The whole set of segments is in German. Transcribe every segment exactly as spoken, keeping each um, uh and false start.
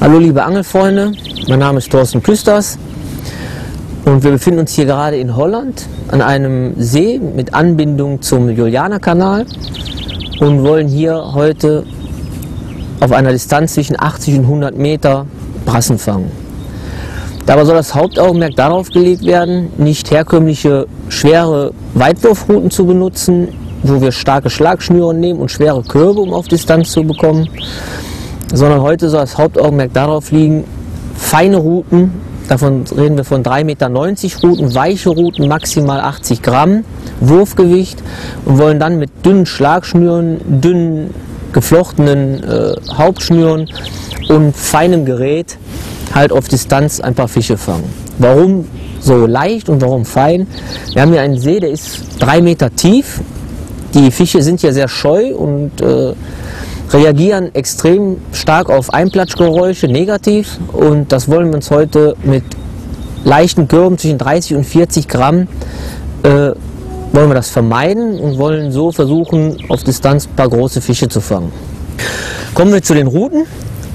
Hallo liebe Angelfreunde, mein Name ist Thorsten Küsters und wir befinden uns hier gerade in Holland an einem See mit Anbindung zum Julianerkanal und wollen hier heute auf einer Distanz zwischen achtzig und hundert Meter Brassen fangen. Dabei soll das Hauptaugenmerk darauf gelegt werden, nicht herkömmliche schwere Weitwurfrouten zu benutzen, wo wir starke Schlagschnüre nehmen und schwere Körbe, um auf Distanz zu bekommen, sondern heute soll das Hauptaugenmerk darauf liegen, feine Routen, davon reden wir von drei Meter neunzig Routen, weiche Routen, maximal achtzig Gramm Wurfgewicht, und wollen dann mit dünnen Schlagschnüren, dünnen geflochtenen äh, Hauptschnüren und feinem Gerät halt auf Distanz ein paar Fische fangen. Warum so leicht und warum fein? Wir haben hier einen See, der ist drei Meter tief. Die Fische sind hier sehr scheu und äh, reagieren extrem stark auf Einplatschgeräusche negativ, und das wollen wir uns heute mit leichten Körben zwischen dreißig und vierzig Gramm äh, wollen wir das vermeiden und wollen so versuchen, auf Distanz ein paar große Fische zu fangen. Kommen wir zu den Routen.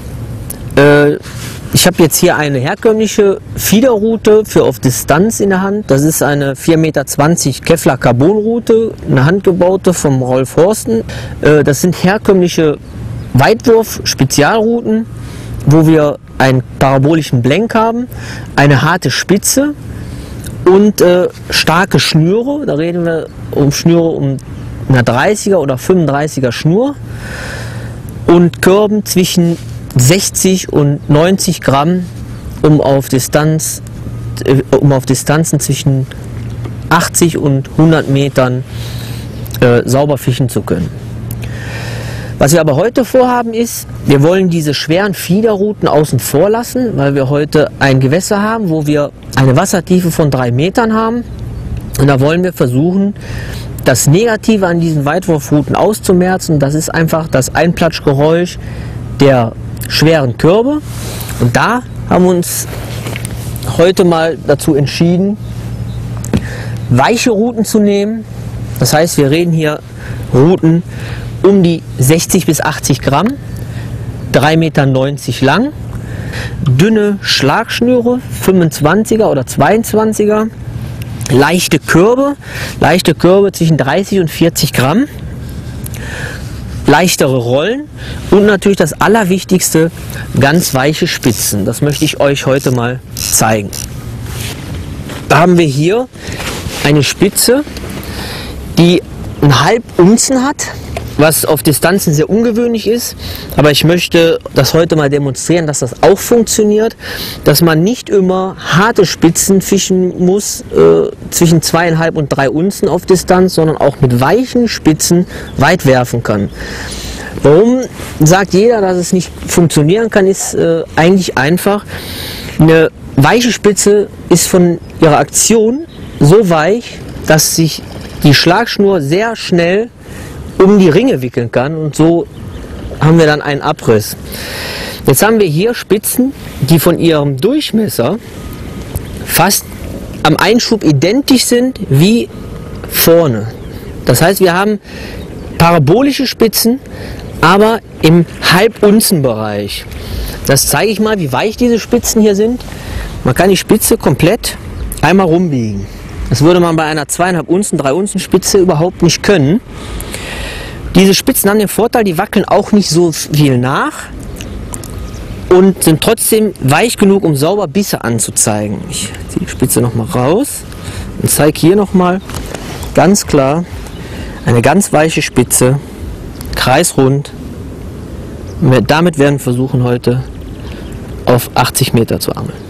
Äh, ich habe jetzt hier eine herkömmliche Fiederroute für auf Distanz in der Hand. Das ist eine vier Meter zwanzig Kevlar Carbon Route, eine handgebaute vom Rolf Horsten. Äh, das sind herkömmliche Weitwurf-Spezialrouten, wo wir einen parabolischen Blenk haben, eine harte Spitze und äh, starke Schnüre. Da reden wir um Schnüre um eine dreißiger oder fünfunddreißiger Schnur und Körben zwischen sechzig und neunzig Gramm, um auf Distanz, äh, um auf Distanzen zwischen achtzig und hundert Metern äh, sauber fischen zu können. Was wir aber heute vorhaben ist, wir wollen diese schweren Fiederrouten außen vor lassen, weil wir heute ein Gewässer haben, wo wir eine Wassertiefe von drei Metern haben, und da wollen wir versuchen, das Negative an diesen Weitwurfrouten auszumerzen. Das ist einfach das Einplatschgeräusch der schweren Körbe, und da haben wir uns heute mal dazu entschieden, weiche Routen zu nehmen. Das heißt, wir reden hier Routen um die sechzig bis achtzig Gramm, drei Meter neunzig lang, dünne Schlagschnüre, fünfundzwanziger oder zweiundzwanziger, leichte Körbe, leichte Körbe zwischen dreißig und vierzig Gramm, leichtere Rollen und natürlich das Allerwichtigste, ganz weiche Spitzen. Das möchte ich euch heute mal zeigen. Da haben wir hier eine Spitze, die einen halb Unzen hat, was auf Distanzen sehr ungewöhnlich ist, aber ich möchte das heute mal demonstrieren, dass das auch funktioniert, dass man nicht immer harte Spitzen fischen muss, äh, zwischen zweieinhalb und drei Unzen auf Distanz, sondern auch mit weichen Spitzen weit werfen kann. Warum sagt jeder, dass es nicht funktionieren kann, ist äh, eigentlich einfach. Eine weiche Spitze ist von ihrer Aktion so weich, dass sich die Schlagschnur sehr schnell um die Ringe wickeln kann, und so haben wir dann einen Abriss. Jetzt haben wir hier Spitzen, die von ihrem Durchmesser fast am Einschub identisch sind wie vorne. Das heißt, wir haben parabolische Spitzen, aber im Halbunzenbereich. Das zeige ich mal, wie weich diese Spitzen hier sind. Man kann die Spitze komplett einmal rumbiegen. Das würde man bei einer zweieinhalb Unzen, drei Unzen Spitze überhaupt nicht können. Diese Spitzen haben den Vorteil, die wackeln auch nicht so viel nach und sind trotzdem weich genug, um sauber Bisse anzuzeigen. Ich ziehe die Spitze nochmal raus und zeige hier nochmal ganz klar eine ganz weiche Spitze, kreisrund. Damit werden wir versuchen, heute auf achtzig Meter zu angeln.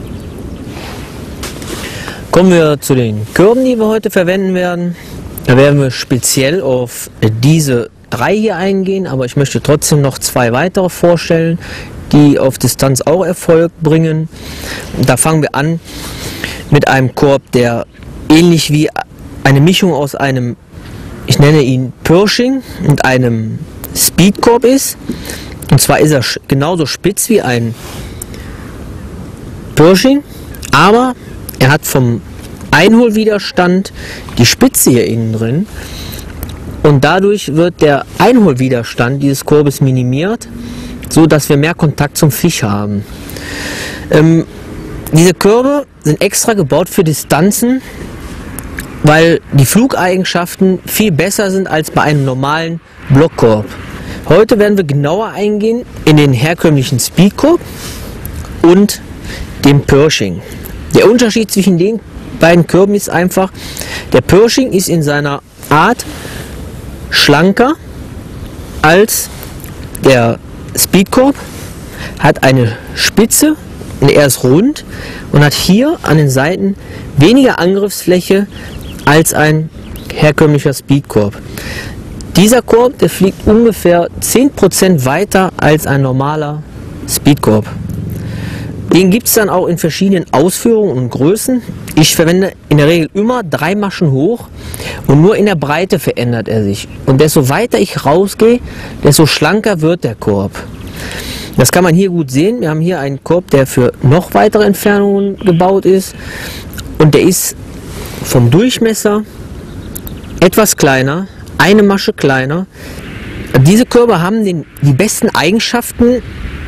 Kommen wir zu den Körben, die wir heute verwenden werden. Da werden wir speziell auf diese drei hier eingehen, aber ich möchte trotzdem noch zwei weitere vorstellen, die auf Distanz auch Erfolg bringen. Da fangen wir an mit einem Korb, der ähnlich wie eine Mischung aus einem, ich nenne ihn Pershing, und einem Speedkorb ist. Und zwar ist er genauso spitz wie ein Pershing, aber er hat vom Einholwiderstand die Spitze hier innen drin, und dadurch wird der Einholwiderstand dieses Korbes minimiert so dass wir mehr Kontakt zum Fisch haben. Ähm, diese Körbe sind extra gebaut für Distanzen, weil die Flugeigenschaften viel besser sind als bei einem normalen Blockkorb. Heute werden wir genauer eingehen in den herkömmlichen Speedkorb und dem Pershing. Der Unterschied zwischen den beiden Körben ist einfach, der Pershing ist in seiner Art schlanker als der Speedkorb, hat eine Spitze, er ist rund und hat hier an den Seiten weniger Angriffsfläche als ein herkömmlicher Speedkorb. Dieser Korb, der fliegt ungefähr zehn Prozent weiter als ein normaler Speedkorb. Den gibt es dann auch in verschiedenen Ausführungen und Größen. Ich verwende in der Regel immer drei Maschen hoch und nur in der Breite verändert er sich. Und desto weiter ich rausgehe, desto schlanker wird der Korb. Das kann man hier gut sehen. Wir haben hier einen Korb, der für noch weitere Entfernungen gebaut ist. Und der ist vom Durchmesser etwas kleiner, eine Masche kleiner. Diese Körbe haben den, die besten Eigenschaften.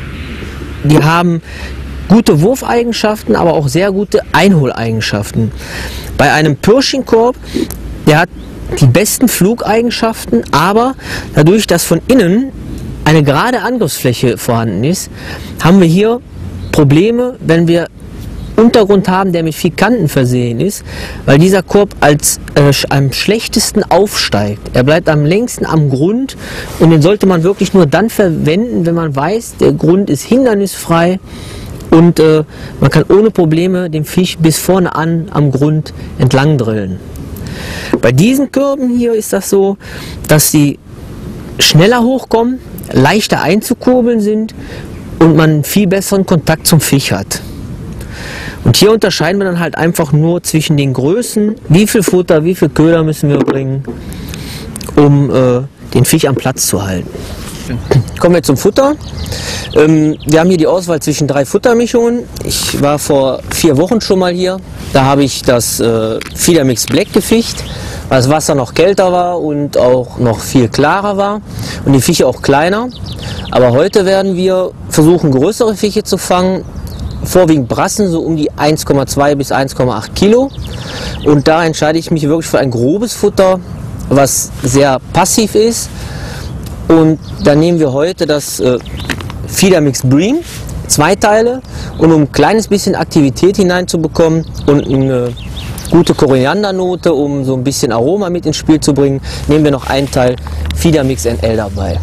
Die haben gute Wurfeigenschaften, aber auch sehr gute Einholeigenschaften. Bei einem Pershing-Korb, der hat die besten Flugeigenschaften, aber dadurch, dass von innen eine gerade Angriffsfläche vorhanden ist, haben wir hier Probleme, wenn wir Untergrund haben, der mit viel Kanten versehen ist, weil dieser Korb als äh, am schlechtesten aufsteigt. Er bleibt am längsten am Grund und den sollte man wirklich nur dann verwenden, wenn man weiß, der Grund ist hindernisfrei und äh, man kann ohne Probleme den Fisch bis vorne an am Grund entlang drillen. Bei diesen Körben hier ist das so, dass sie schneller hochkommen, leichter einzukurbeln sind und man einen viel besseren Kontakt zum Fisch hat. Und hier unterscheiden wir dann halt einfach nur zwischen den Größen, wie viel Futter, wie viel Köder müssen wir bringen, um äh, den Fisch am Platz zu halten. Kommen wir zum Futter. Ähm, wir haben hier die Auswahl zwischen drei Futtermischungen. Ich war vor vier Wochen schon mal hier. Da habe ich das äh, Feedermix Black gefischt, weil das Wasser noch kälter war und auch noch viel klarer war und die Fische auch kleiner. Aber heute werden wir versuchen, größere Fische zu fangen, vorwiegend Brassen, so um die eins Komma zwei bis eins Komma acht Kilo. Und da entscheide ich mich wirklich für ein grobes Futter, was sehr passiv ist. Und dann nehmen wir heute das äh, Feedermix Bream, zwei Teile, und um ein kleines bisschen Aktivität hineinzubekommen und eine gute Koriandernote, um so ein bisschen Aroma mit ins Spiel zu bringen, nehmen wir noch einen Teil Feedermix N L dabei.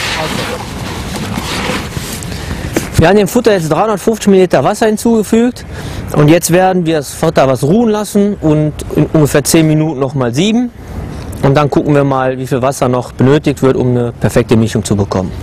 Wir haben dem Futter jetzt dreihundertfünfzig Milliliter Wasser hinzugefügt und jetzt werden wir das Futter was ruhen lassen und in ungefähr zehn Minuten noch mal sieben. Und dann gucken wir mal, wie viel Wasser noch benötigt wird, um eine perfekte Mischung zu bekommen.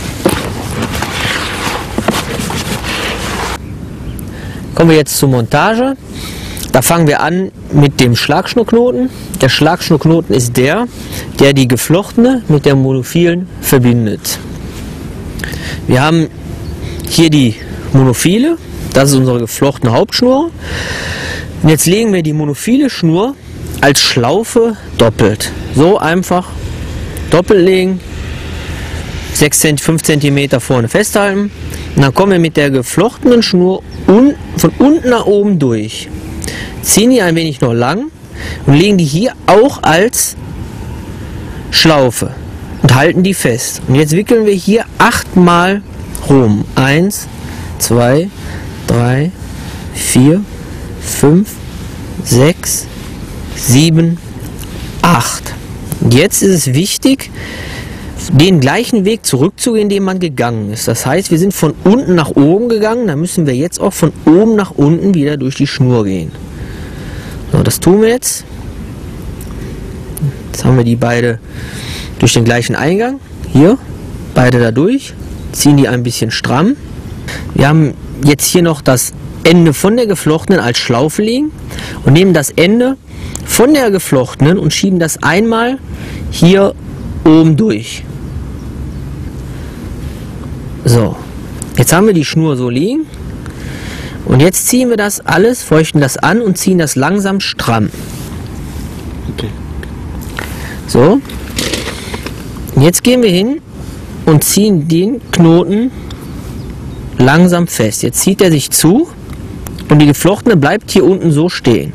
Kommen wir jetzt zur Montage. Da fangen wir an mit dem Schlagschnurknoten. Der Schlagschnurknoten ist der, der die geflochtene mit der monophilen verbindet. Wir haben hier die monophile, das ist unsere geflochtene Hauptschnur. Und jetzt legen wir die monophile Schnur als Schlaufe doppelt. So einfach doppelt legen, sechs, fünf Zentimeter vorne festhalten. Und dann kommen wir mit der geflochtenen Schnur un, von unten nach oben durch. Ziehen die ein wenig noch lang und legen die hier auch als Schlaufe und halten die fest. Und jetzt wickeln wir hier achtmal rum. Eins, zwei, drei, vier, fünf, sechs, sieben, acht. Und jetzt ist es wichtig, den gleichen Weg zurückzugehen, den man gegangen ist. Das heißt, wir sind von unten nach oben gegangen, dann müssen wir jetzt auch von oben nach unten wieder durch die Schnur gehen. So, das tun wir jetzt. Jetzt haben wir die beide durch den gleichen Eingang. Hier, beide da durch. Ziehen die ein bisschen stramm. Wir haben jetzt hier noch das Ende von der geflochtenen als Schlaufe liegen und nehmen das Ende von der geflochtenen und schieben das einmal hier oben durch. So, jetzt haben wir die Schnur so liegen und jetzt ziehen wir das alles, feuchten das an und ziehen das langsam stramm. Okay. So, und jetzt gehen wir hin und ziehen den Knoten langsam fest. Jetzt zieht er sich zu und die geflochtene bleibt hier unten so stehen.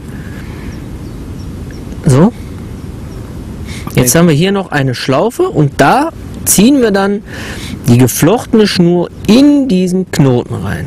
So. Jetzt haben wir hier noch eine Schlaufe und da ziehen wir dann die geflochtene Schnur in diesen Knoten rein.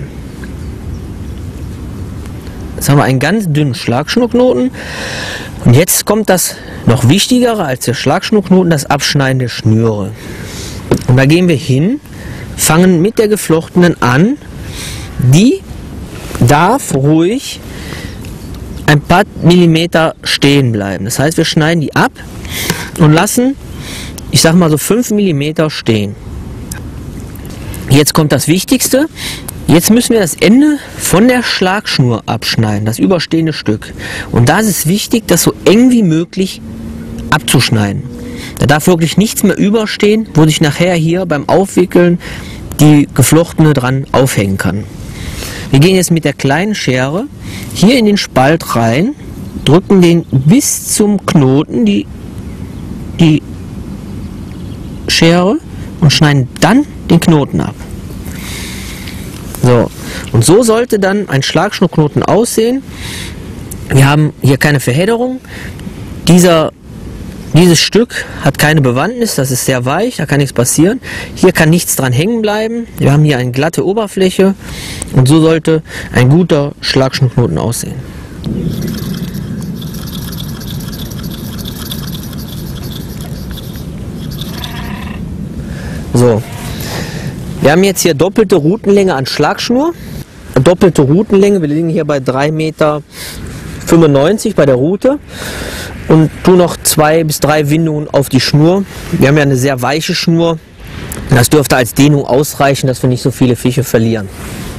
Jetzt haben wir einen ganz dünnen Schlagschnurknoten und jetzt kommt das noch wichtigere als der Schlagschnurknoten, das Abschneiden der Schnüre. Und da gehen wir hin, fangen mit der geflochtenen an, die darf ruhig ein paar Millimeter stehen bleiben. Das heißt, wir schneiden die ab und lassen, ich sag mal so fünf Millimeter stehen. Jetzt kommt das Wichtigste. Jetzt müssen wir das Ende von der Schlagschnur abschneiden, das überstehende Stück. Und da ist es wichtig, das so eng wie möglich abzuschneiden. Da darf wirklich nichts mehr überstehen, wo sich nachher hier beim Aufwickeln die geflochtene dran aufhängen kann. Wir gehen jetzt mit der kleinen Schere hier in den Spalt rein, drücken den bis zum Knoten, die, die Schere, und schneiden dann den Knoten ab. So, und so sollte dann ein Schlagschnurknoten aussehen. Wir haben hier keine Verhedderung. Dieser, dieses Stück hat keine Bewandtnis, das ist sehr weich, da kann nichts passieren. Hier kann nichts dran hängen bleiben. Wir haben hier eine glatte Oberfläche und so sollte ein guter Schlagschnurknoten aussehen. So, wir haben jetzt hier doppelte Routenlänge an Schlagschnur, doppelte Routenlänge, wir liegen hier bei drei Meter fünfundneunzig bei der Rute und tun noch zwei bis drei Windungen auf die Schnur. Wir haben ja eine sehr weiche Schnur, das dürfte als Dehnung ausreichen, dass wir nicht so viele Fische verlieren.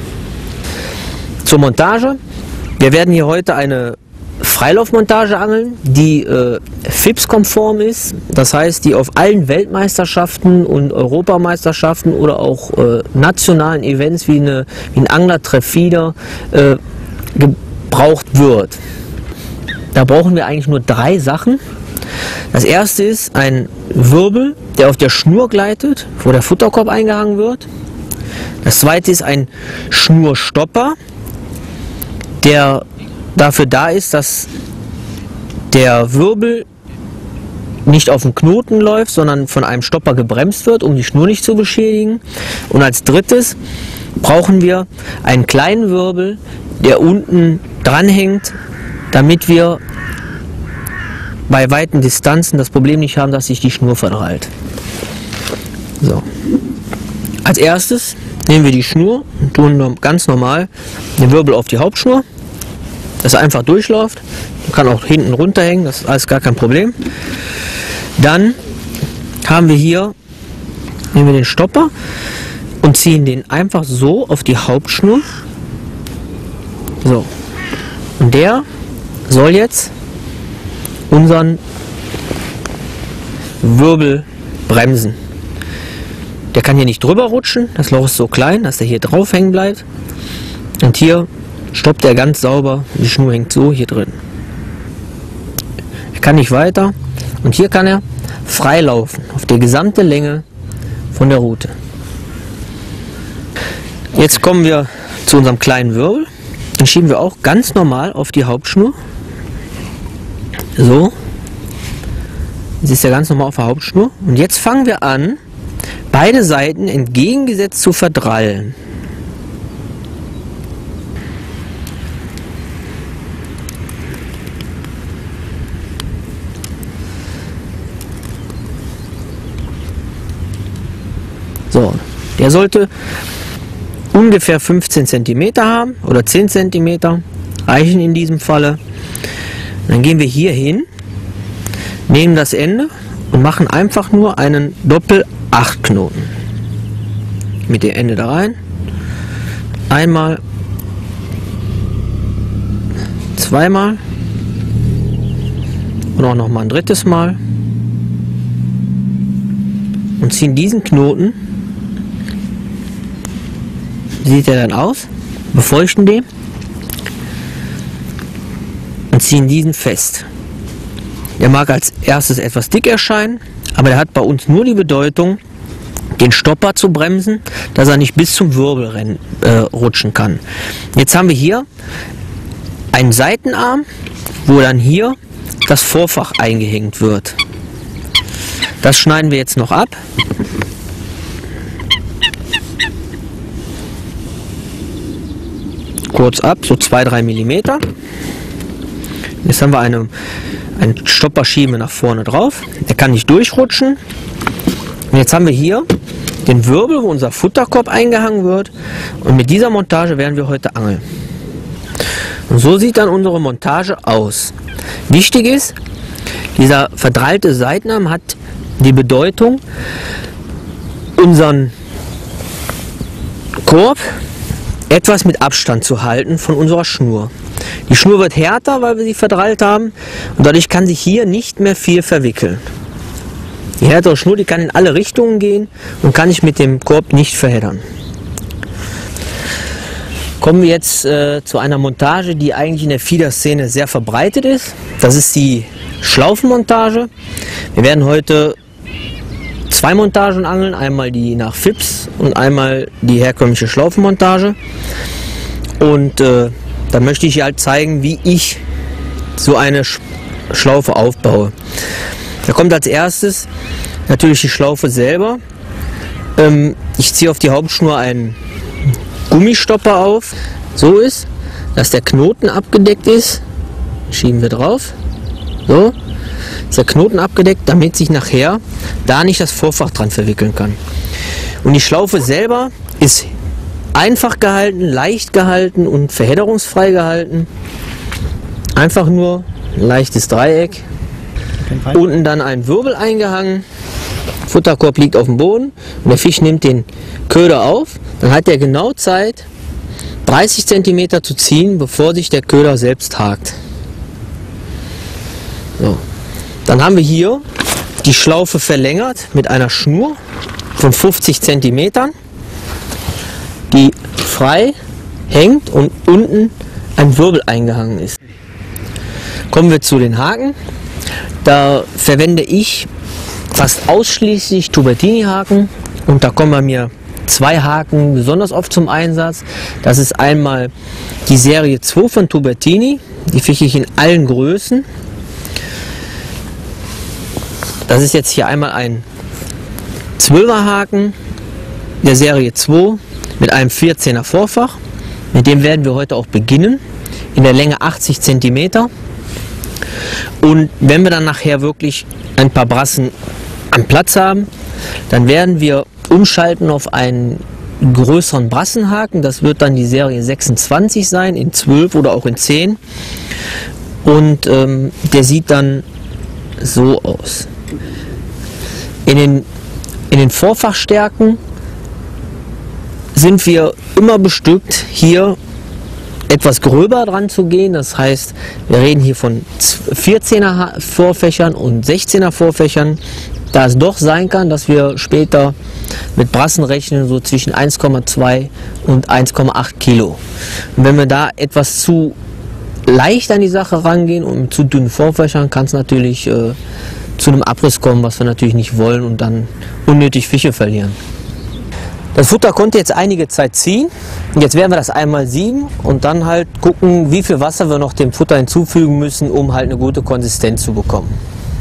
Zur Montage, wir werden hier heute eine Freilaufmontage angeln, die äh, F I P S-konform ist, das heißt, die auf allen Weltmeisterschaften und Europameisterschaften oder auch äh, nationalen Events wie, eine, wie ein Anglertreff wieder äh, gebraucht wird. Da brauchen wir eigentlich nur drei Sachen. Das erste ist ein Wirbel, der auf der Schnur gleitet, wo der Futterkorb eingehangen wird. Das zweite ist ein Schnurstopper, der dafür da ist, dass der Wirbel nicht auf den Knoten läuft, sondern von einem Stopper gebremst wird, um die Schnur nicht zu beschädigen. Und als drittes brauchen wir einen kleinen Wirbel, der unten dranhängt, damit wir bei weiten Distanzen das Problem nicht haben, dass sich die Schnur verdrallt. So. Als erstes nehmen wir die Schnur und tun ganz normal den Wirbel auf die Hauptschnur, dass er einfach durchläuft. Man kann auch hinten runterhängen, das ist alles gar kein Problem. Dann haben wir hier, nehmen wir den Stopper und ziehen den einfach so auf die Hauptschnur. So. Und der soll jetzt unseren Wirbel bremsen. Der kann hier nicht drüber rutschen, das Loch ist so klein, dass der hier drauf hängen bleibt. Und hier stoppt er ganz sauber, die Schnur hängt so hier drin. Er kann nicht weiter und hier kann er frei laufen, auf der gesamte Länge von der Rute. Jetzt kommen wir zu unserem kleinen Wirbel. Den schieben wir auch ganz normal auf die Hauptschnur. So. Jetzt ist er ganz normal auf der Hauptschnur. Und jetzt fangen wir an, beide Seiten entgegengesetzt zu verdrallen. So, der sollte ungefähr fünfzehn Zentimeter haben oder zehn Zentimeter, reichen in diesem Falle. Dann gehen wir hier hin, nehmen das Ende und machen einfach nur einen Doppel-acht-Knoten. Mit dem Ende da rein. Einmal, zweimal und auch noch mal ein drittes Mal. Und ziehen diesen Knoten, wie sieht er dann aus, befeuchten den und ziehen diesen fest. Der mag als erstes etwas dick erscheinen, aber der hat bei uns nur die Bedeutung, den Stopper zu bremsen, dass er nicht bis zum Wirbel rennen, äh, rutschen kann. Jetzt haben wir hier einen Seitenarm, wo dann hier das Vorfach eingehängt wird. Das schneiden wir jetzt noch ab. Kurz ab, so zwei bis drei Millimeter. Jetzt haben wir eine, einen Stopperschiebe nach vorne drauf. Der kann nicht durchrutschen. Und jetzt haben wir hier den Wirbel, wo unser Futterkorb eingehangen wird. Und mit dieser Montage werden wir heute angeln. Und so sieht dann unsere Montage aus. Wichtig ist, dieser verdrahlte Seitenarm hat die Bedeutung, unseren Korb etwas mit Abstand zu halten von unserer Schnur. Die Schnur wird härter, weil wir sie verdrahlt haben, und dadurch kann sich hier nicht mehr viel verwickeln. Die härtere Schnur, die kann in alle Richtungen gehen und kann sich mit dem Korb nicht verheddern. Kommen wir jetzt äh, zu einer Montage, die eigentlich in der Feeder-Szene sehr verbreitet ist. Das ist die Schlaufenmontage. Wir werden heute zwei Montagen angeln, einmal die nach Fips und einmal die herkömmliche Schlaufenmontage. Und äh, da möchte ich halt zeigen, wie ich so eine Schlaufe aufbaue. Da kommt als erstes natürlich die Schlaufe selber. Ähm, ich ziehe auf die Hauptschnur einen Gummistopper auf. So ist, dass der Knoten abgedeckt ist. Schieben wir drauf. So. Ist der Knoten abgedeckt, damit sich nachher da nicht das Vorfach dran verwickeln kann. Und die Schlaufe selber ist einfach gehalten, leicht gehalten und verhedderungsfrei gehalten. Einfach nur ein leichtes Dreieck. Unten dann ein Wirbel eingehangen. Futterkorb liegt auf dem Boden und der Fisch nimmt den Köder auf. Dann hat er genau Zeit, dreißig Zentimeter zu ziehen, bevor sich der Köder selbst hakt. So. Dann haben wir hier die Schlaufe verlängert mit einer Schnur von fünfzig Zentimetern, die frei hängt und unten ein Wirbel eingehangen ist. Kommen wir zu den Haken. Da verwende ich fast ausschließlich Tubertini-Haken, und da kommen bei mir zwei Haken besonders oft zum Einsatz. Das ist einmal die Serie zwei von Tubertini, die fische ich in allen Größen. Das ist jetzt hier einmal ein zwölfer Haken der Serie zwei mit einem vierzehner Vorfach. Mit dem werden wir heute auch beginnen, in der Länge achtzig Zentimeter. Und wenn wir dann nachher wirklich ein paar Brassen am Platz haben, dann werden wir umschalten auf einen größeren Brassenhaken. Das wird dann die Serie sechsundzwanzig sein, in zwölf oder auch in zehn. Und ähm, der sieht dann so aus. In den, in den Vorfachstärken sind wir immer bestückt, hier etwas gröber dran zu gehen. Das heißt, wir reden hier von vierzehner Vorfächern und sechzehner Vorfächern, da es doch sein kann, dass wir später mit Brassen rechnen, so zwischen eins Komma zwei und eins Komma acht Kilo. Und wenn wir da etwas zu leicht an die Sache rangehen und mit zu dünnen Vorfächern, kann es natürlich äh, zu einem Abriss kommen, was wir natürlich nicht wollen, und dann unnötig Fische verlieren. Das Futter konnte jetzt einige Zeit ziehen. Jetzt werden wir das einmal sieben und dann halt gucken, wie viel Wasser wir noch dem Futter hinzufügen müssen, um halt eine gute Konsistenz zu bekommen.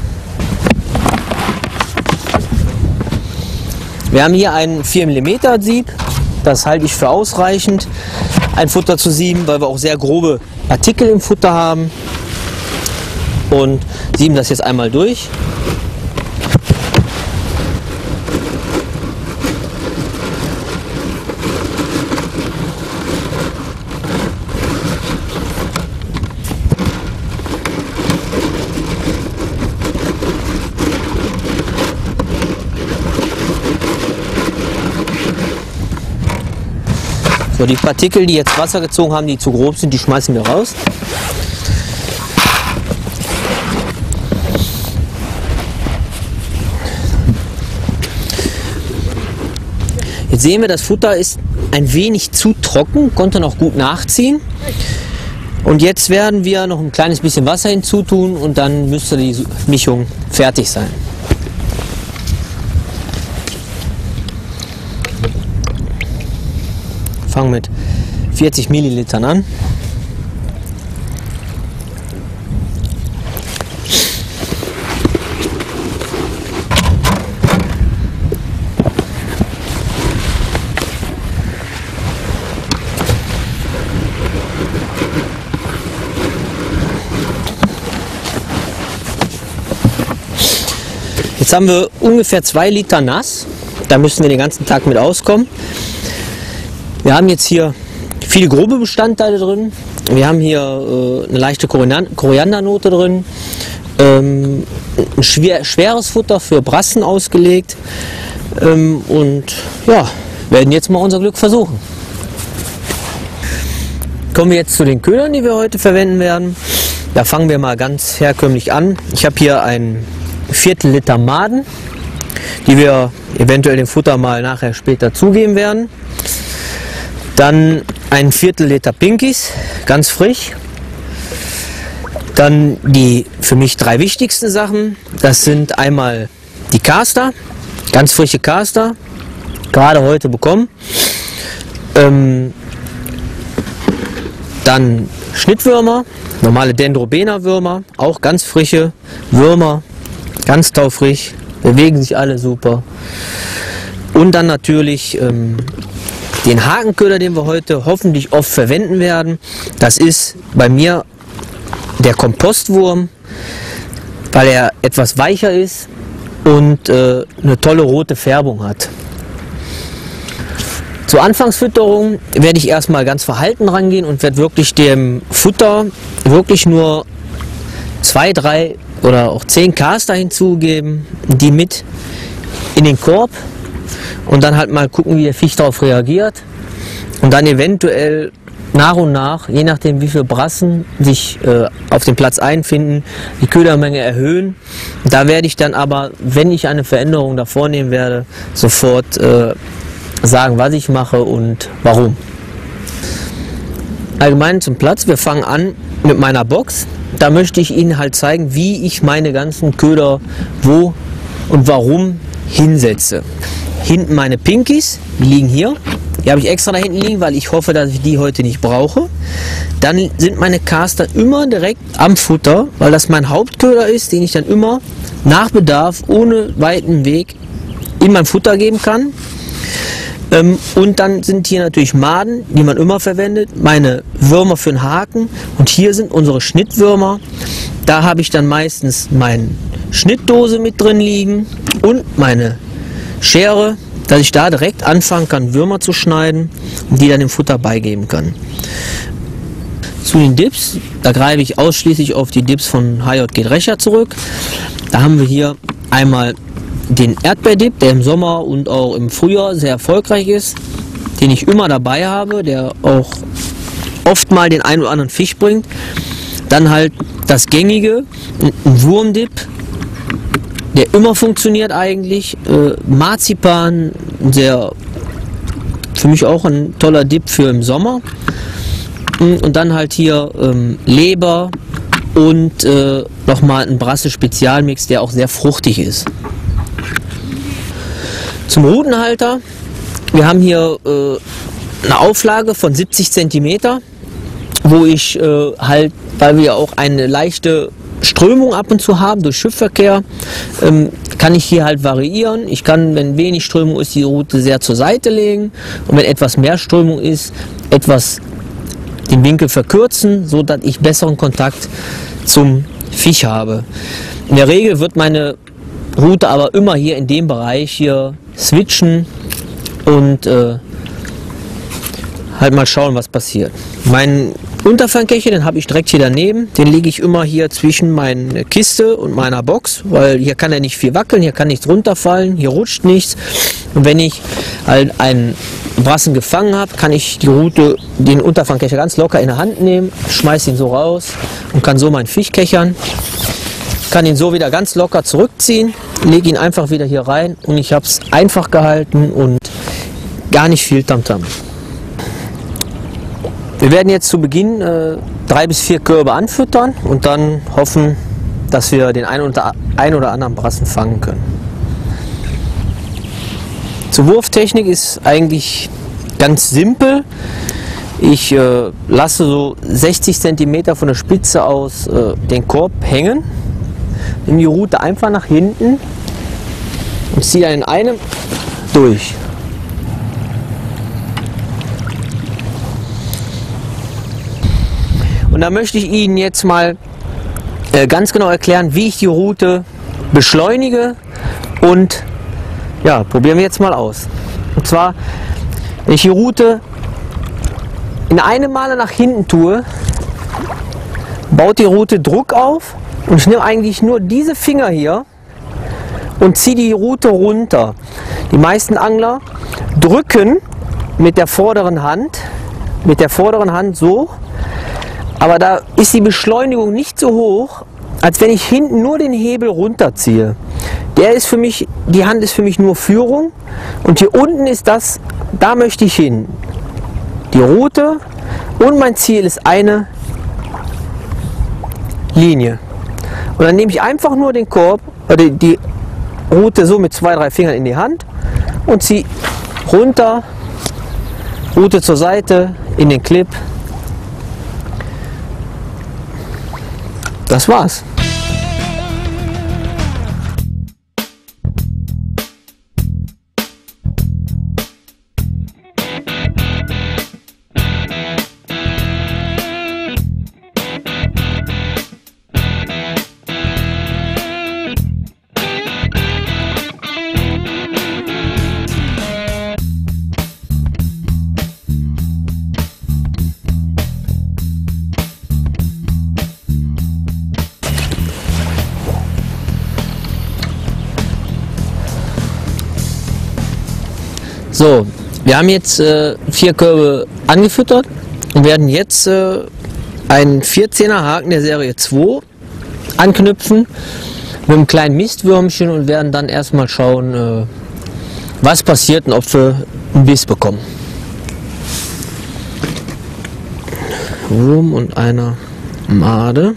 Wir haben hier ein vier Millimeter Sieb. Das halte ich für ausreichend, ein Futter zu sieben, weil wir auch sehr grobe Partikel im Futter haben. Und sieben das jetzt einmal durch. So, die Partikel, die jetzt Wasser gezogen haben, die zu grob sind, die schmeißen wir raus. Jetzt sehen wir, das Futter ist ein wenig zu trocken, konnte noch gut nachziehen. Und jetzt werden wir noch ein kleines bisschen Wasser hinzutun und dann müsste die Mischung fertig sein. fangen mit vierzig Millilitern an. Jetzt haben wir ungefähr zwei Liter nass, da müssen wir den ganzen Tag mit auskommen. Wir haben jetzt hier viele grobe Bestandteile drin, wir haben hier äh, eine leichte Koriandernote drin, ähm, ein schwer, schweres Futter für Brassen ausgelegt ähm, und ja, werden jetzt mal unser Glück versuchen. Kommen wir jetzt zu den Ködern, die wir heute verwenden werden. Da fangen wir mal ganz herkömmlich an. Ich habe hier ein Viertel Liter Maden, die wir eventuell dem Futter mal nachher später zugeben werden. Dann ein Viertel Liter Pinkies, ganz frisch. Dann die für mich drei wichtigsten Sachen. Das sind einmal die Caster, ganz frische Caster, gerade heute bekommen. Ähm, dann Schnittwürmer, normale Dendrobena-Würmer, auch ganz frische Würmer. Ganz taufrisch, bewegen sich alle super. Und dann natürlich ähm, den Hakenköder, den wir heute hoffentlich oft verwenden werden. Das ist bei mir der Kompostwurm, weil er etwas weicher ist und äh, eine tolle rote Färbung hat. Zur Anfangsfütterung werde ich erstmal ganz verhalten rangehen und werde wirklich dem Futter wirklich nur zwei, drei oder auch zehn Caster hinzugeben, die mit in den Korb und dann halt mal gucken, wie der Viech darauf reagiert und dann eventuell nach und nach, je nachdem wie viele Brassen sich äh, auf dem Platz einfinden, die Ködermenge erhöhen. Da werde ich dann aber, wenn ich eine Veränderung da vornehmen werde, sofort äh, sagen, was ich mache und warum. Allgemein zum Platz, wir fangen an mit meiner Box. Da möchte ich Ihnen halt zeigen, wie ich meine ganzen Köder wo und warum hinsetze. Hinten meine Pinkies, die liegen hier. Die habe ich extra da hinten liegen, weil ich hoffe, dass ich die heute nicht brauche. Dann sind meine Caster immer direkt am Futter, weil das mein Hauptköder ist, den ich dann immer nach Bedarf ohne weiten Weg in mein Futter geben kann. Ähm, und dann sind hier natürlich Maden, die man immer verwendet, meine Würmer für den Haken und hier sind unsere Schnittwürmer. Da habe ich dann meistens meine Schnittdose mit drin liegen und meine Schere, dass ich da direkt anfangen kann, Würmer zu schneiden und die dann dem Futter beigeben kann. Zu den Dips, da greife ich ausschließlich auf die Dips von H J G Drescher zurück. Da haben wir hier einmal den Erdbeerdip, der im Sommer und auch im Frühjahr sehr erfolgreich ist, den ich immer dabei habe, der auch oft mal den einen oder anderen Fisch bringt. Dann halt das gängige, ein Wurmdip, der immer funktioniert eigentlich. Äh, Marzipan, sehr, für mich auch ein toller Dip für im Sommer. Und dann halt hier ähm, Leber und äh, nochmal ein Brasse Spezialmix, der auch sehr fruchtig ist. Zum Rutenhalter, wir haben hier äh, eine Auflage von siebzig Zentimeter, wo ich äh, halt, weil wir auch eine leichte Strömung ab und zu haben durch Schiffverkehr, ähm, kann ich hier halt variieren. Ich kann, wenn wenig Strömung ist, die Rute sehr zur Seite legen und wenn etwas mehr Strömung ist, etwas den Winkel verkürzen, so dass ich besseren Kontakt zum Fisch habe. In der Regel wird meine Rute aber immer hier in dem Bereich hier switchen und äh, halt mal schauen, was passiert. Mein Unterfangkessel, den habe ich direkt hier daneben, den lege ich immer hier zwischen meine Kiste und meiner Box, weil hier kann er nicht viel wackeln, hier kann nichts runterfallen, hier rutscht nichts und wenn ich halt einen Brassen gefangen habe, kann ich die Rute, den Unterfangkessel ganz locker in der Hand nehmen, schmeiße ihn so raus und kann so meinen Fisch kechern. Kann ihn so wieder ganz locker zurückziehen, lege ihn einfach wieder hier rein und ich habe es einfach gehalten und gar nicht viel Tamtam. Wir werden jetzt zu Beginn äh, drei bis vier Körbe anfüttern und dann hoffen, dass wir den einen oder, ein oder anderen Brassen fangen können. Zur Wurftechnik ist eigentlich ganz simpel. Ich äh, lasse so sechzig Zentimeter von der Spitze aus äh, den Korb hängen, nehme die Rute einfach nach hinten und ziehe dann in einem durch. Und da möchte ich Ihnen jetzt mal äh, ganz genau erklären, wie ich die Rute beschleunige, und ja, probieren wir jetzt mal aus. Und zwar, wenn ich die Rute in einem Male nach hinten tue, baut die Rute Druck auf, und ich nehme eigentlich nur diese Finger hier und ziehe die Rute runter. Die meisten Angler drücken mit der vorderen Hand, mit der vorderen Hand so, aber da ist die Beschleunigung nicht so hoch, als wenn ich hinten nur den Hebel runterziehe. Der ist für mich, die Hand ist für mich nur Führung, und hier unten ist das, da möchte ich hin. Die Rute, und mein Ziel ist eine Linie. Und dann nehme ich einfach nur den Korb, oder die Rute so mit zwei, drei Fingern in die Hand und ziehe runter, Rute zur Seite, in den Clip. Das war's. So, wir haben jetzt äh, vier Körbe angefüttert und werden jetzt äh, einen vierzehner Haken der Serie zwei anknüpfen mit einem kleinen Mistwürmchen und werden dann erstmal schauen, äh, was passiert und ob wir einen Biss bekommen. Wurm und einer Made.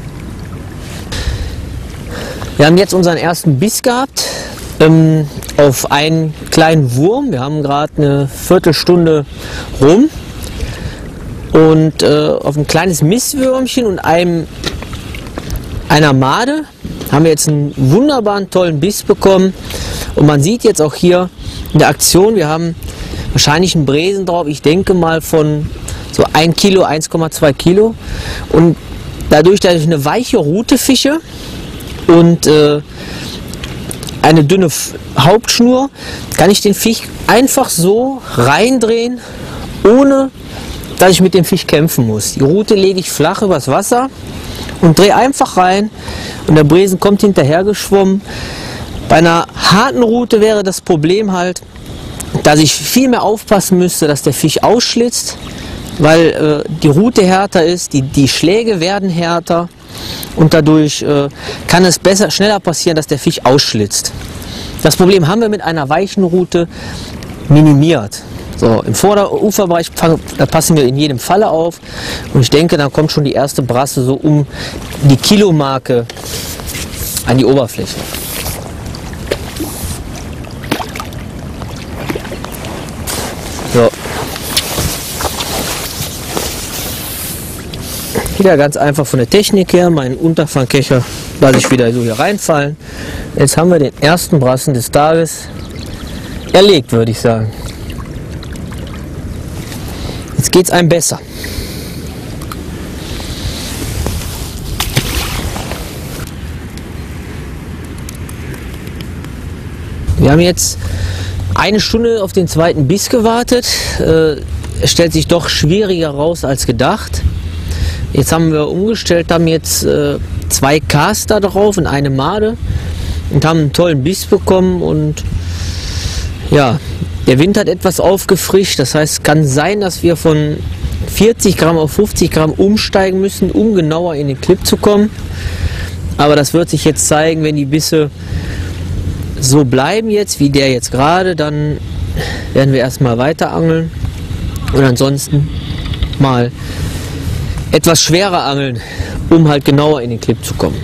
Wir haben jetzt unseren ersten Biss gehabt. Ähm, auf einen kleinen Wurm. Wir haben gerade eine Viertelstunde rum, und äh, auf ein kleines Mistwürmchen und einem, einer Made haben wir jetzt einen wunderbaren, tollen Biss bekommen, und man sieht jetzt auch hier in der Aktion, wir haben wahrscheinlich einen Bresen drauf, ich denke mal von so ein Kilo, eins Komma zwei Kilo, und dadurch, dass ich eine weiche Rute fische und äh, eine dünne Hauptschnur, kann ich den Fisch einfach so reindrehen, ohne dass ich mit dem Fisch kämpfen muss. Die Rute lege ich flach übers Wasser und drehe einfach rein, und der Bresen kommt hinterher geschwommen. Bei einer harten Rute wäre das Problem halt, dass ich viel mehr aufpassen müsste, dass der Fisch ausschlitzt, weil äh, die Rute härter ist, die, die Schläge werden härter. Und dadurch äh, kann es besser, schneller passieren, dass der Fisch ausschlitzt. Das Problem haben wir mit einer weichen Rute minimiert. So, im Vorderuferbereich, da passen wir in jedem Falle auf. Und ich denke, dann kommt schon die erste Brasse so um die Kilomarke an die Oberfläche. So. Wieder ganz einfach von der Technik her, meinen Unterfangkecher lasse ich wieder so hier reinfallen. Jetzt haben wir den ersten Brassen des Tages erlegt, würde ich sagen. Jetzt geht es einem besser. Wir haben jetzt eine Stunde auf den zweiten Biss gewartet. Äh, es stellt sich doch schwieriger raus als gedacht. Jetzt haben wir umgestellt, haben jetzt äh, zwei Caster drauf und eine Made und haben einen tollen Biss bekommen, und ja, der Wind hat etwas aufgefrischt, das heißt, es kann sein, dass wir von vierzig Gramm auf fünfzig Gramm umsteigen müssen, um genauer in den Clip zu kommen, aber das wird sich jetzt zeigen, wenn die Bisse so bleiben jetzt, wie der jetzt gerade, dann werden wir erstmal weiter angeln und ansonsten mal etwas schwerer angeln, um halt genauer in den Clip zu kommen.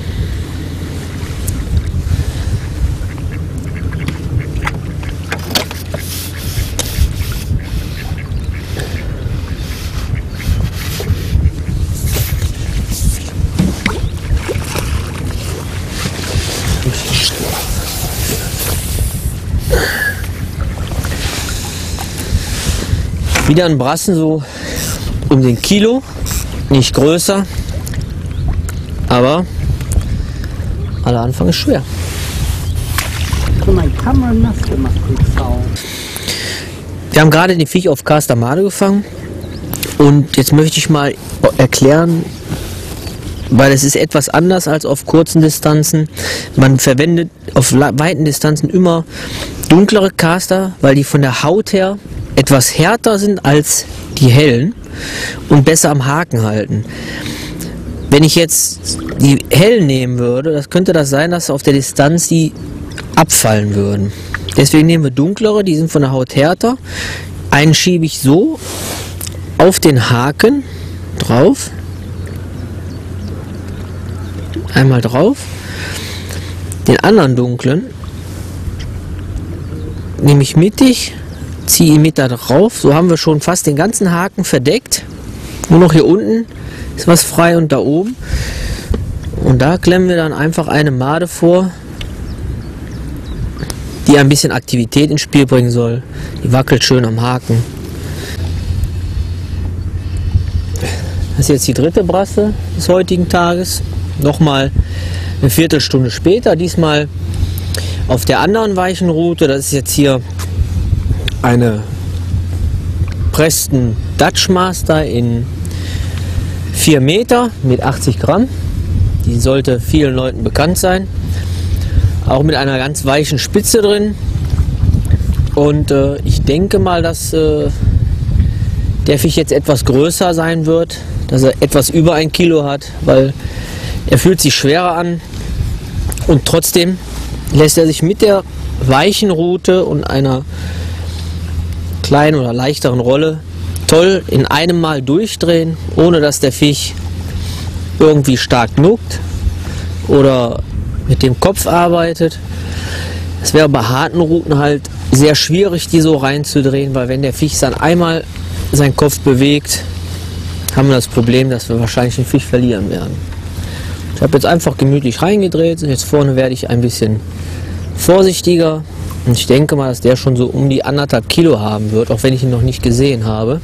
Wieder ein Brassen so um den Kilo, nicht größer, aber aller Anfang ist schwer. Guck mal, die Kamera nass gemacht, die Sau. Wir haben gerade den Viech auf Castamade gefangen und jetzt möchte ich mal erklären, weil es ist etwas anders als auf kurzen Distanzen. Man verwendet auf weiten Distanzen immer dunklere Caster, weil die von der Haut her etwas härter sind als die hellen und besser am Haken halten. Wenn ich jetzt die hellen nehmen würde, das könnte das sein, dass auf der Distanz die abfallen würden. Deswegen nehmen wir dunklere, die sind von der Haut härter. Einen schiebe ich so auf den Haken drauf. Einmal drauf. Den anderen dunklen nehme ich mittig, ziehe ihn mit da drauf. So haben wir schon fast den ganzen Haken verdeckt. Nur noch hier unten ist was frei und da oben. Und da klemmen wir dann einfach eine Made vor, die ein bisschen Aktivität ins Spiel bringen soll. Die wackelt schön am Haken. Das ist jetzt die dritte Brasse des heutigen Tages. Nochmal eine Viertelstunde später, diesmal auf der anderen weichen Route. Das ist jetzt hier eine Preston Dutch Master in vier Meter mit achtzig Gramm. Die sollte vielen Leuten bekannt sein. Auch mit einer ganz weichen Spitze drin. Und äh, ich denke mal, dass äh, der Fisch jetzt etwas größer sein wird, dass er etwas über ein Kilo hat, weil er fühlt sich schwerer an und trotzdem lässt er sich mit der weichen Rute und einer kleinen oder leichteren Rolle toll in einem Mal durchdrehen, ohne dass der Fisch irgendwie stark nuckt oder mit dem Kopf arbeitet. Es wäre bei harten Routen halt sehr schwierig, die so reinzudrehen, weil wenn der Fisch dann einmal seinen Kopf bewegt, haben wir das Problem, dass wir wahrscheinlich den Fisch verlieren werden. Ich habe jetzt einfach gemütlich reingedreht. Jetzt vorne werde ich ein bisschen vorsichtiger. Und ich denke mal, dass der schon so um die anderthalb Kilo haben wird, auch wenn ich ihn noch nicht gesehen habe.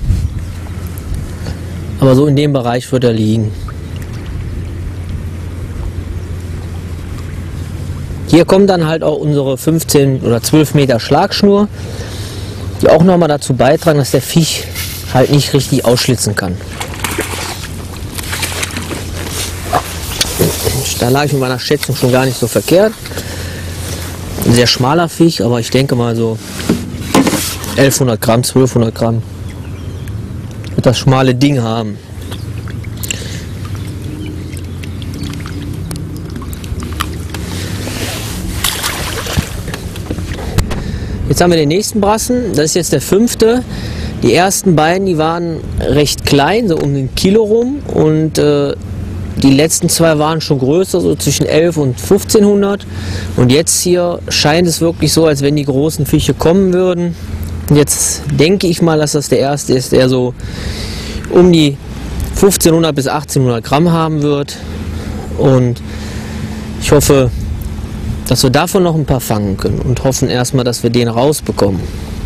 Aber so in dem Bereich wird er liegen. Hier kommt dann halt auch unsere fünfzehn oder zwölf Meter Schlagschnur, die auch nochmal dazu beitragen, dass der Fisch halt nicht richtig ausschlitzen kann. Da lag ich mit meiner Schätzung schon gar nicht so verkehrt. Ein sehr schmaler Fisch, aber ich denke mal so elfhundert Gramm, zwölfhundert Gramm wird das schmale Ding haben. Jetzt haben wir den nächsten Brassen, das ist jetzt der fünfte. Die ersten beiden, die waren recht klein, so um den Kilo rum, und äh, die letzten zwei waren schon größer, so zwischen elf und fünfzehnhundert. Und jetzt hier scheint es wirklich so, als wenn die großen Fische kommen würden. Und jetzt denke ich mal, dass das der erste ist, der so um die fünfzehnhundert bis achtzehnhundert Gramm haben wird. Und ich hoffe, dass wir davon noch ein paar fangen können und hoffen erstmal, dass wir den rausbekommen.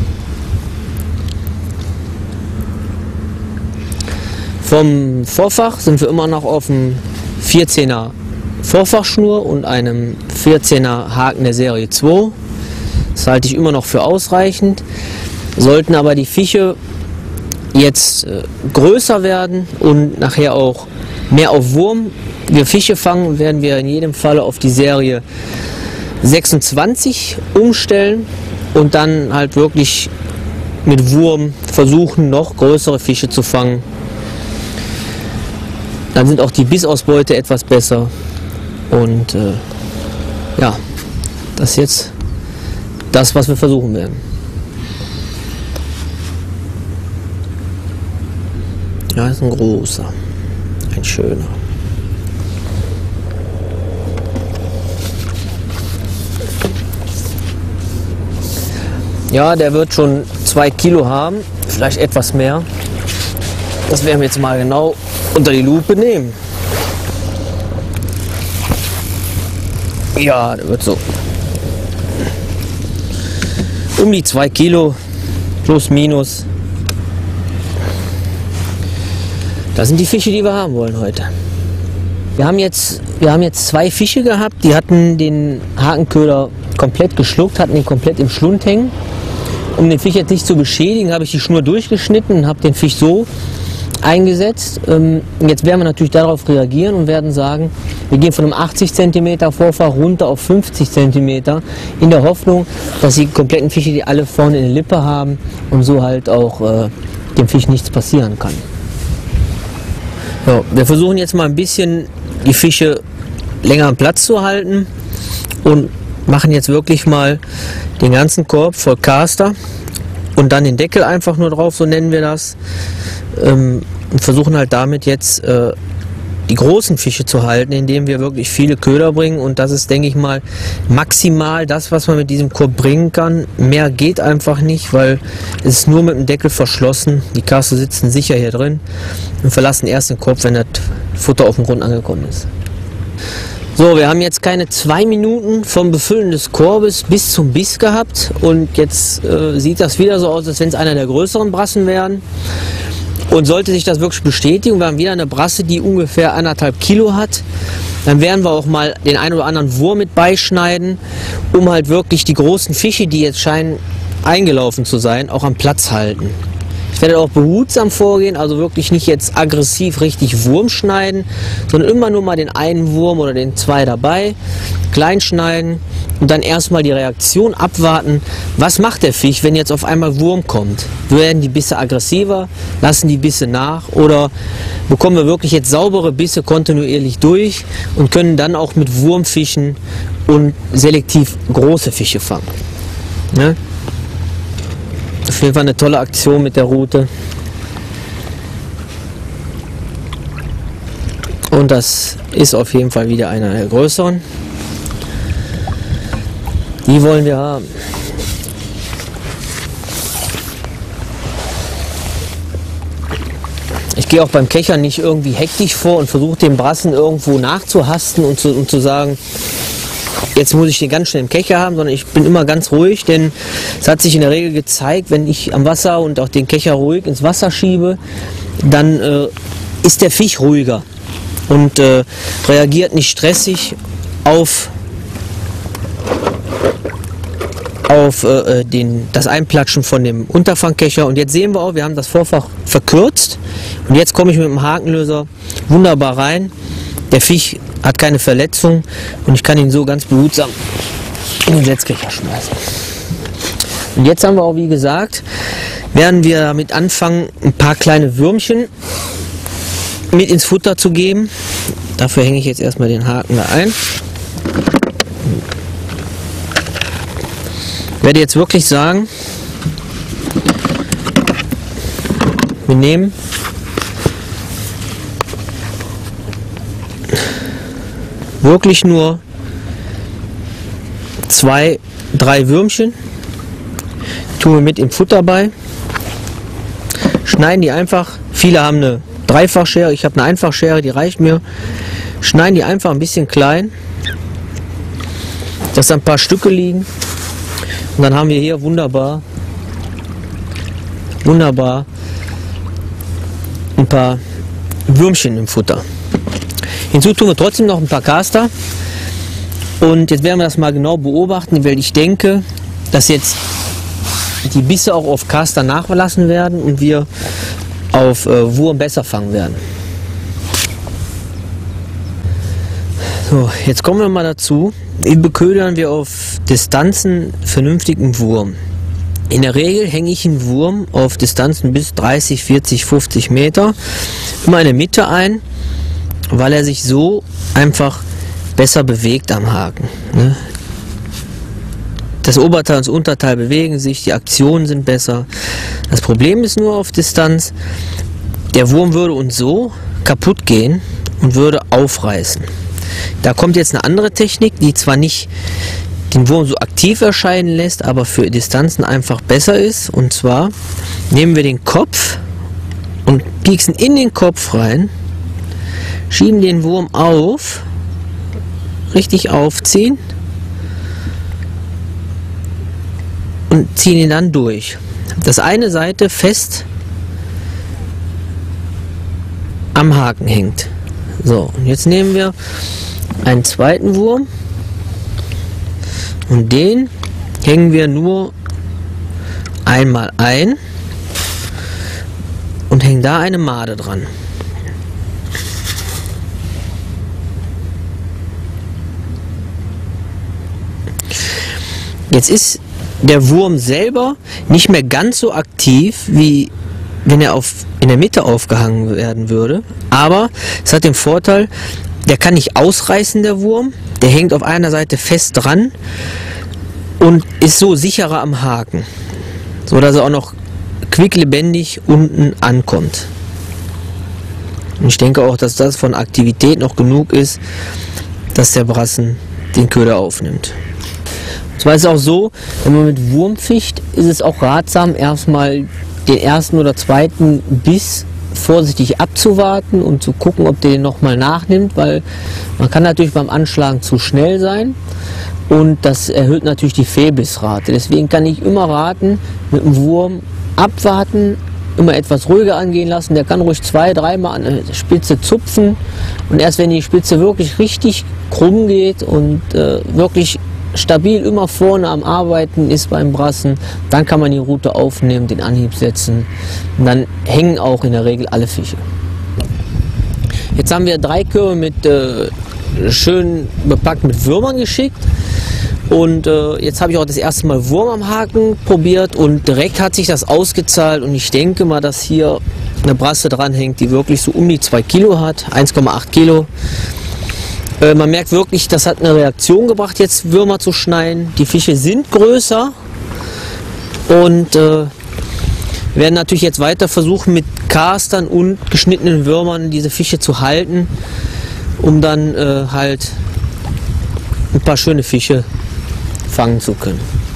Vom Vorfach sind wir immer noch auf einem vierzehner Vorfachschnur und einem vierzehner Haken der Serie zwei. Das halte ich immer noch für ausreichend. Sollten aber die Fische jetzt äh, größer werden und nachher auch mehr auf Wurm wir Fische fangen, werden wir in jedem Falle auf die Serie sechsundzwanzig umstellen und dann halt wirklich mit Wurm versuchen, noch größere Fische zu fangen. Dann sind auch die Bissausbeute etwas besser. Und äh, ja, das ist jetzt das, was wir versuchen werden. Ja, das ist ein großer, ein schöner. Ja, der wird schon zwei Kilo haben, vielleicht etwas mehr. Das werden wir jetzt mal genau unter die Lupe nehmen. Ja, der wird so um die zwei Kilo plus minus Das sind die Fische, die wir haben wollen heute. Wir haben jetzt, wir haben jetzt zwei Fische gehabt, die hatten den Hakenköder komplett geschluckt, hatten ihn komplett im Schlund hängen. Um den Fisch jetzt nicht zu beschädigen, habe ich die Schnur durchgeschnitten und habe den Fisch so eingesetzt. Jetzt werden wir natürlich darauf reagieren und werden sagen, wir gehen von einem achtzig Zentimeter Vorfach runter auf fünfzig Zentimeter in der Hoffnung, dass die kompletten Fische, die alle vorne in der Lippe haben und so halt auch äh, dem Fisch nichts passieren kann. So, wir versuchen jetzt mal ein bisschen die Fische länger am Platz zu halten und machen jetzt wirklich mal den ganzen Korb voll Caster und dann den Deckel einfach nur drauf, so nennen wir das, ähm, und versuchen halt damit jetzt äh, die großen Fische zu halten, indem wir wirklich viele Köder bringen, und das ist, denke ich mal, maximal das, was man mit diesem Korb bringen kann. Mehr geht einfach nicht, weil es ist nur mit dem Deckel verschlossen. Die Caster sitzen sicher hier drin und verlassen erst den Korb, wenn das Futter auf dem Grund angekommen ist. So, wir haben jetzt keine zwei Minuten vom Befüllen des Korbes bis zum Biss gehabt, und jetzt äh, sieht das wieder so aus, als wenn es einer der größeren Brassen wären. Und sollte sich das wirklich bestätigen, wir haben wieder eine Brasse, die ungefähr anderthalb Kilo hat, dann werden wir auch mal den einen oder anderen Wurm mit beischneiden, um halt wirklich die großen Fische, die jetzt scheinen eingelaufen zu sein, auch am Platz halten. Ich werde auch behutsam vorgehen, also wirklich nicht jetzt aggressiv richtig Wurm schneiden, sondern immer nur mal den einen Wurm oder den zwei dabei, klein schneiden und dann erstmal die Reaktion abwarten. Was macht der Fisch, wenn jetzt auf einmal Wurm kommt? Werden die Bisse aggressiver, lassen die Bisse nach, oder bekommen wir wirklich jetzt saubere Bisse kontinuierlich durch und können dann auch mit Wurm fischen und selektiv große Fische fangen? Ne? Auf jeden Fall eine tolle Aktion mit der Rute. Und das ist auf jeden Fall wieder einer der größeren. Die wollen wir haben. Ich gehe auch beim Kechern nicht irgendwie hektisch vor und versuche den Brassen irgendwo nachzuhasten und zu, und zu sagen, jetzt muss ich den ganz schnell im Kecher haben, sondern ich bin immer ganz ruhig, denn es hat sich in der Regel gezeigt, wenn ich am Wasser und auch den Kecher ruhig ins Wasser schiebe, dann äh, ist der Fisch ruhiger und äh, reagiert nicht stressig auf, auf äh, den, das Einplatschen von dem Unterfangkecher. Und jetzt sehen wir auch, wir haben das Vorfach verkürzt, und jetzt komme ich mit dem Hakenlöser wunderbar rein. Der Fisch hat keine Verletzung und ich kann ihn so ganz behutsam in den Setzkecher schmeißen. Und jetzt haben wir auch, wie gesagt, werden wir damit anfangen, ein paar kleine Würmchen mit ins Futter zu geben. Dafür hänge ich jetzt erstmal den Haken da ein. Ich werde jetzt wirklich sagen, wir nehmen wirklich nur zwei, drei Würmchen, tun wir mit im Futter bei, schneiden die einfach, viele haben eine Dreifachschere, ich habe eine Einfachschere, die reicht mir, schneiden die einfach ein bisschen klein, dass da ein paar Stücke liegen, und dann haben wir hier wunderbar, wunderbar ein paar Würmchen im Futter. Hinzu tun wir trotzdem noch ein paar Caster, und jetzt werden wir das mal genau beobachten, weil ich denke, dass jetzt die Bisse auch auf Caster nachlassen werden und wir auf äh, Wurm besser fangen werden. So, jetzt kommen wir mal dazu, wie beködern wir auf Distanzen vernünftigen Wurm. In der Regel hänge ich einen Wurm auf Distanzen bis dreißig, vierzig, fünfzig Meter immer in der Mitte ein, weil er sich so einfach besser bewegt am Haken. Ne? Das Oberteil und das Unterteil bewegen sich, die Aktionen sind besser. Das Problem ist nur auf Distanz, der Wurm würde uns so kaputt gehen und würde aufreißen. Da kommt jetzt eine andere Technik, die zwar nicht den Wurm so aktiv erscheinen lässt, aber für Distanzen einfach besser ist. Und zwar nehmen wir den Kopf und pieksen in den Kopf rein, schieben den Wurm auf, richtig aufziehen und ziehen ihn dann durch. Das eine Seite fest am Haken hängt. So, und jetzt nehmen wir einen zweiten Wurm und den hängen wir nur einmal ein und hängen da eine Made dran. Jetzt ist der Wurm selber nicht mehr ganz so aktiv, wie wenn er auf, in der Mitte aufgehangen werden würde. Aber es hat den Vorteil, der kann nicht ausreißen, der Wurm. Der hängt auf einer Seite fest dran und ist so sicherer am Haken, so dass er auch noch quicklebendig unten ankommt. Und ich denke auch, dass das von Aktivität noch genug ist, dass der Brassen den Köder aufnimmt. Und zwar ist es auch so, wenn man mit Wurm fischt, ist es auch ratsam, erstmal den ersten oder zweiten Biss vorsichtig abzuwarten und zu gucken, ob der den nochmal nachnimmt, weil man kann natürlich beim Anschlagen zu schnell sein und das erhöht natürlich die Fehlbissrate. Deswegen kann ich immer raten, mit dem Wurm abwarten, immer etwas ruhiger angehen lassen. Der kann ruhig zwei, dreimal an der Spitze zupfen und erst wenn die Spitze wirklich richtig krumm geht und äh, wirklich stabil immer vorne am Arbeiten ist beim Brassen, dann kann man die Rute aufnehmen, den Anhieb setzen und dann hängen auch in der Regel alle Fische. Jetzt haben wir drei Körbe mit äh, schön bepackt mit Würmern geschickt und äh, jetzt habe ich auch das erste Mal Wurm am Haken probiert und direkt hat sich das ausgezahlt und ich denke mal, dass hier eine Brasse dran hängt, die wirklich so um die zwei Kilo hat, eins Komma acht Kilo. Man merkt wirklich, das hat eine Reaktion gebracht, jetzt Würmer zu schneiden. Die Fische sind größer und äh, werden natürlich jetzt weiter versuchen, mit Castern und geschnittenen Würmern diese Fische zu halten, um dann äh, halt ein paar schöne Fische fangen zu können.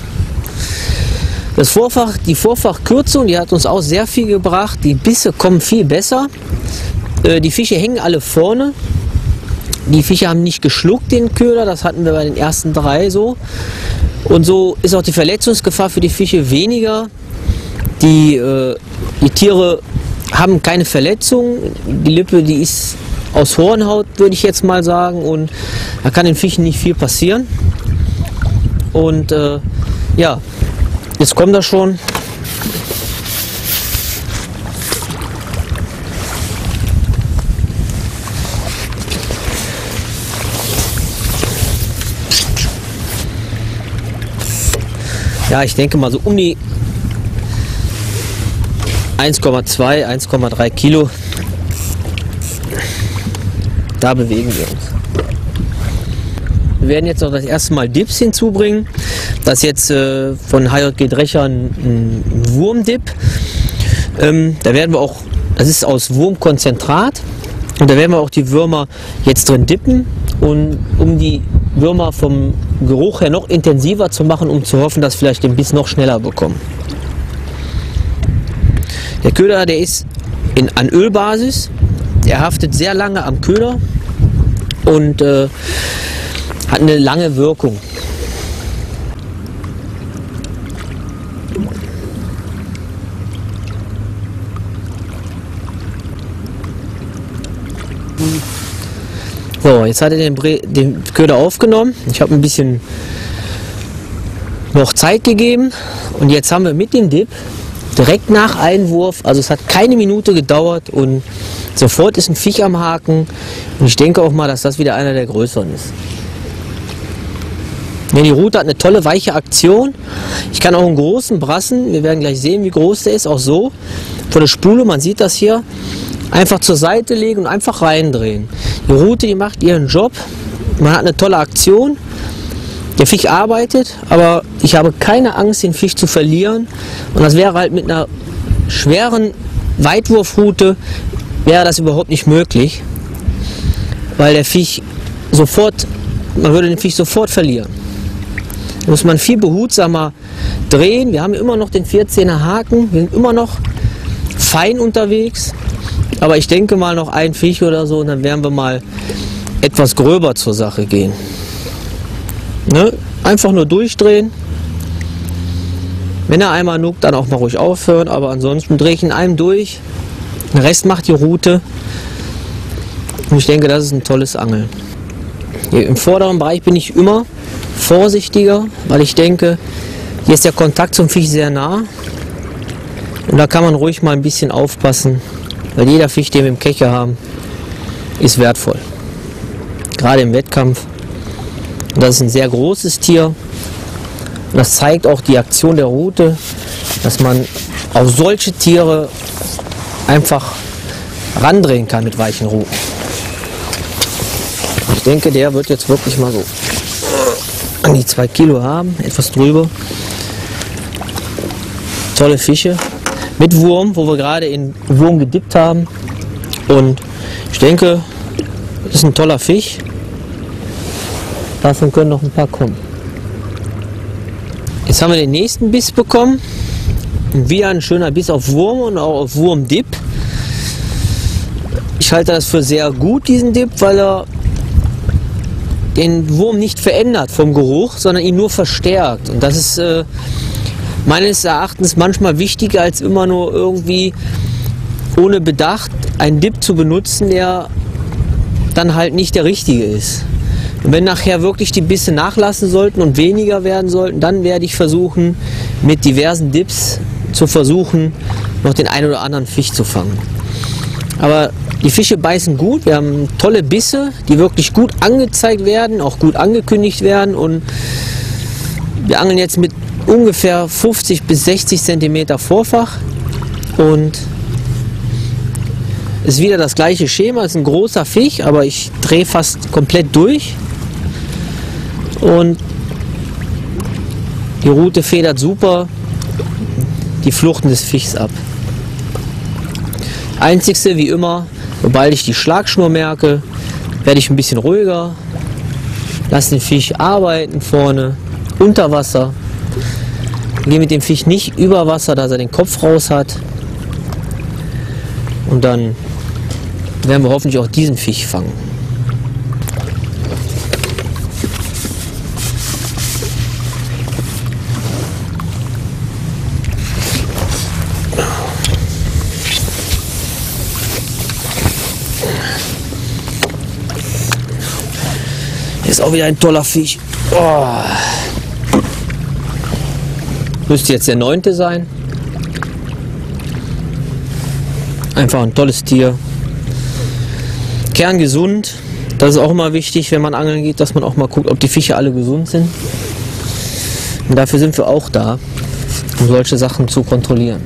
Das Vorfach, die Vorfachkürzung, die hat uns auch sehr viel gebracht. Die Bisse kommen viel besser. Äh, die Fische hängen alle vorne. Die Fische haben nicht geschluckt den Köder, das hatten wir bei den ersten drei so. Und so ist auch die Verletzungsgefahr für die Fische weniger. Die, äh, die Tiere haben keine Verletzung. Die Lippe, die ist aus Hornhaut, würde ich jetzt mal sagen. Und da kann den Fischen nicht viel passieren. Und äh, ja, jetzt kommt das schon. Ja, ich denke mal so um die eins Komma zwei, eins Komma drei Kilo. Da bewegen wir uns. Wir werden jetzt noch das erste Mal Dips hinzubringen. Das ist jetzt äh, von H J G Drescher ein, ein Wurmdip. Ähm, da werden wir auch, das ist aus Wurmkonzentrat. Und da werden wir auch die Würmer jetzt drin dippen, und um die Würmer vom Geruch her noch intensiver zu machen, um zu hoffen, dass vielleicht den Biss noch schneller bekommen. Der Köder, der ist in, an Ölbasis, der haftet sehr lange am Köder und äh, hat eine lange Wirkung. So, jetzt hat er den, Bre den Köder aufgenommen. Ich habe ein bisschen noch Zeit gegeben und jetzt haben wir mit dem Dip direkt nach Einwurf, also es hat keine Minute gedauert und sofort ist ein Fisch am Haken und ich denke auch mal, dass das wieder einer der größeren ist. Ja, die Rute hat eine tolle weiche Aktion. Ich kann auch einen großen Brassen, wir werden gleich sehen, wie groß der ist, auch so von der Spule, man sieht das hier, einfach zur Seite legen und einfach reindrehen. Die Rute, die macht ihren Job, man hat eine tolle Aktion, der Fisch arbeitet, aber ich habe keine Angst, den Fisch zu verlieren, und das wäre halt mit einer schweren Weitwurfrute, wäre das überhaupt nicht möglich, weil der Fisch sofort, man würde den Fisch sofort verlieren. Da muss man viel behutsamer drehen. Wir haben immer noch den vierzehner Haken, wir sind immer noch fein unterwegs, aber ich denke mal noch ein Fisch oder so und dann werden wir mal etwas gröber zur Sache gehen. Ne? Einfach nur durchdrehen. Wenn er einmal nuckt, dann auch mal ruhig aufhören, aber ansonsten drehe ich in einem durch. Den Rest macht die Rute Und ich denke, das ist ein tolles Angeln. Hier im vorderen Bereich bin ich immer vorsichtiger, weil ich denke, hier ist der Kontakt zum Fisch sehr nah. Und da kann man ruhig mal ein bisschen aufpassen, weil jeder Fisch, den wir im Kescher haben, ist wertvoll. Gerade im Wettkampf. Und das ist ein sehr großes Tier. Und das zeigt auch die Aktion der Rute, dass man auf solche Tiere einfach randrehen kann mit weichen Ruten. Ich denke, der wird jetzt wirklich mal so an die zwei Kilo haben, etwas drüber. Tolle Fische mit Wurm, wo wir gerade in Wurm gedippt haben. Und ich denke, das ist ein toller Fisch. Davon können noch ein paar kommen. Jetzt haben wir den nächsten Biss bekommen. Wieder ein schöner Biss auf Wurm und auch auf Wurmdip. Ich halte das für sehr gut, diesen Dip, weil er den Wurm nicht verändert vom Geruch, sondern ihn nur verstärkt. Und das ist äh, meines Erachtens manchmal wichtiger, als immer nur irgendwie ohne Bedacht einen Dip zu benutzen, der dann halt nicht der richtige ist. Und wenn nachher wirklich die Bisse nachlassen sollten und weniger werden sollten, dann werde ich versuchen, mit diversen Dips zu versuchen, noch den einen oder anderen Fisch zu fangen. Aber die Fische beißen gut, wir haben tolle Bisse, die wirklich gut angezeigt werden, auch gut angekündigt werden, und wir angeln jetzt mit ungefähr fünfzig bis sechzig Zentimeter Vorfach und ist wieder das gleiche Schema, ist ein großer Fisch, aber ich drehe fast komplett durch und die Rute federt super die Fluchten des Fischs ab. Einzigste, wie immer, sobald ich die Schlagschnur merke, werde ich ein bisschen ruhiger, lasse den Fisch arbeiten vorne, unter Wasser, gehe mit dem Fisch nicht über Wasser, dass er den Kopf raus hat, und dann werden wir hoffentlich auch diesen Fisch fangen. Ist auch wieder ein toller Fisch. Oh. Müsste jetzt der neunte sein. Einfach ein tolles Tier. Kerngesund. Das ist auch immer wichtig, wenn man angeln geht, dass man auch mal guckt, ob die Fische alle gesund sind. Und dafür sind wir auch da, um solche Sachen zu kontrollieren.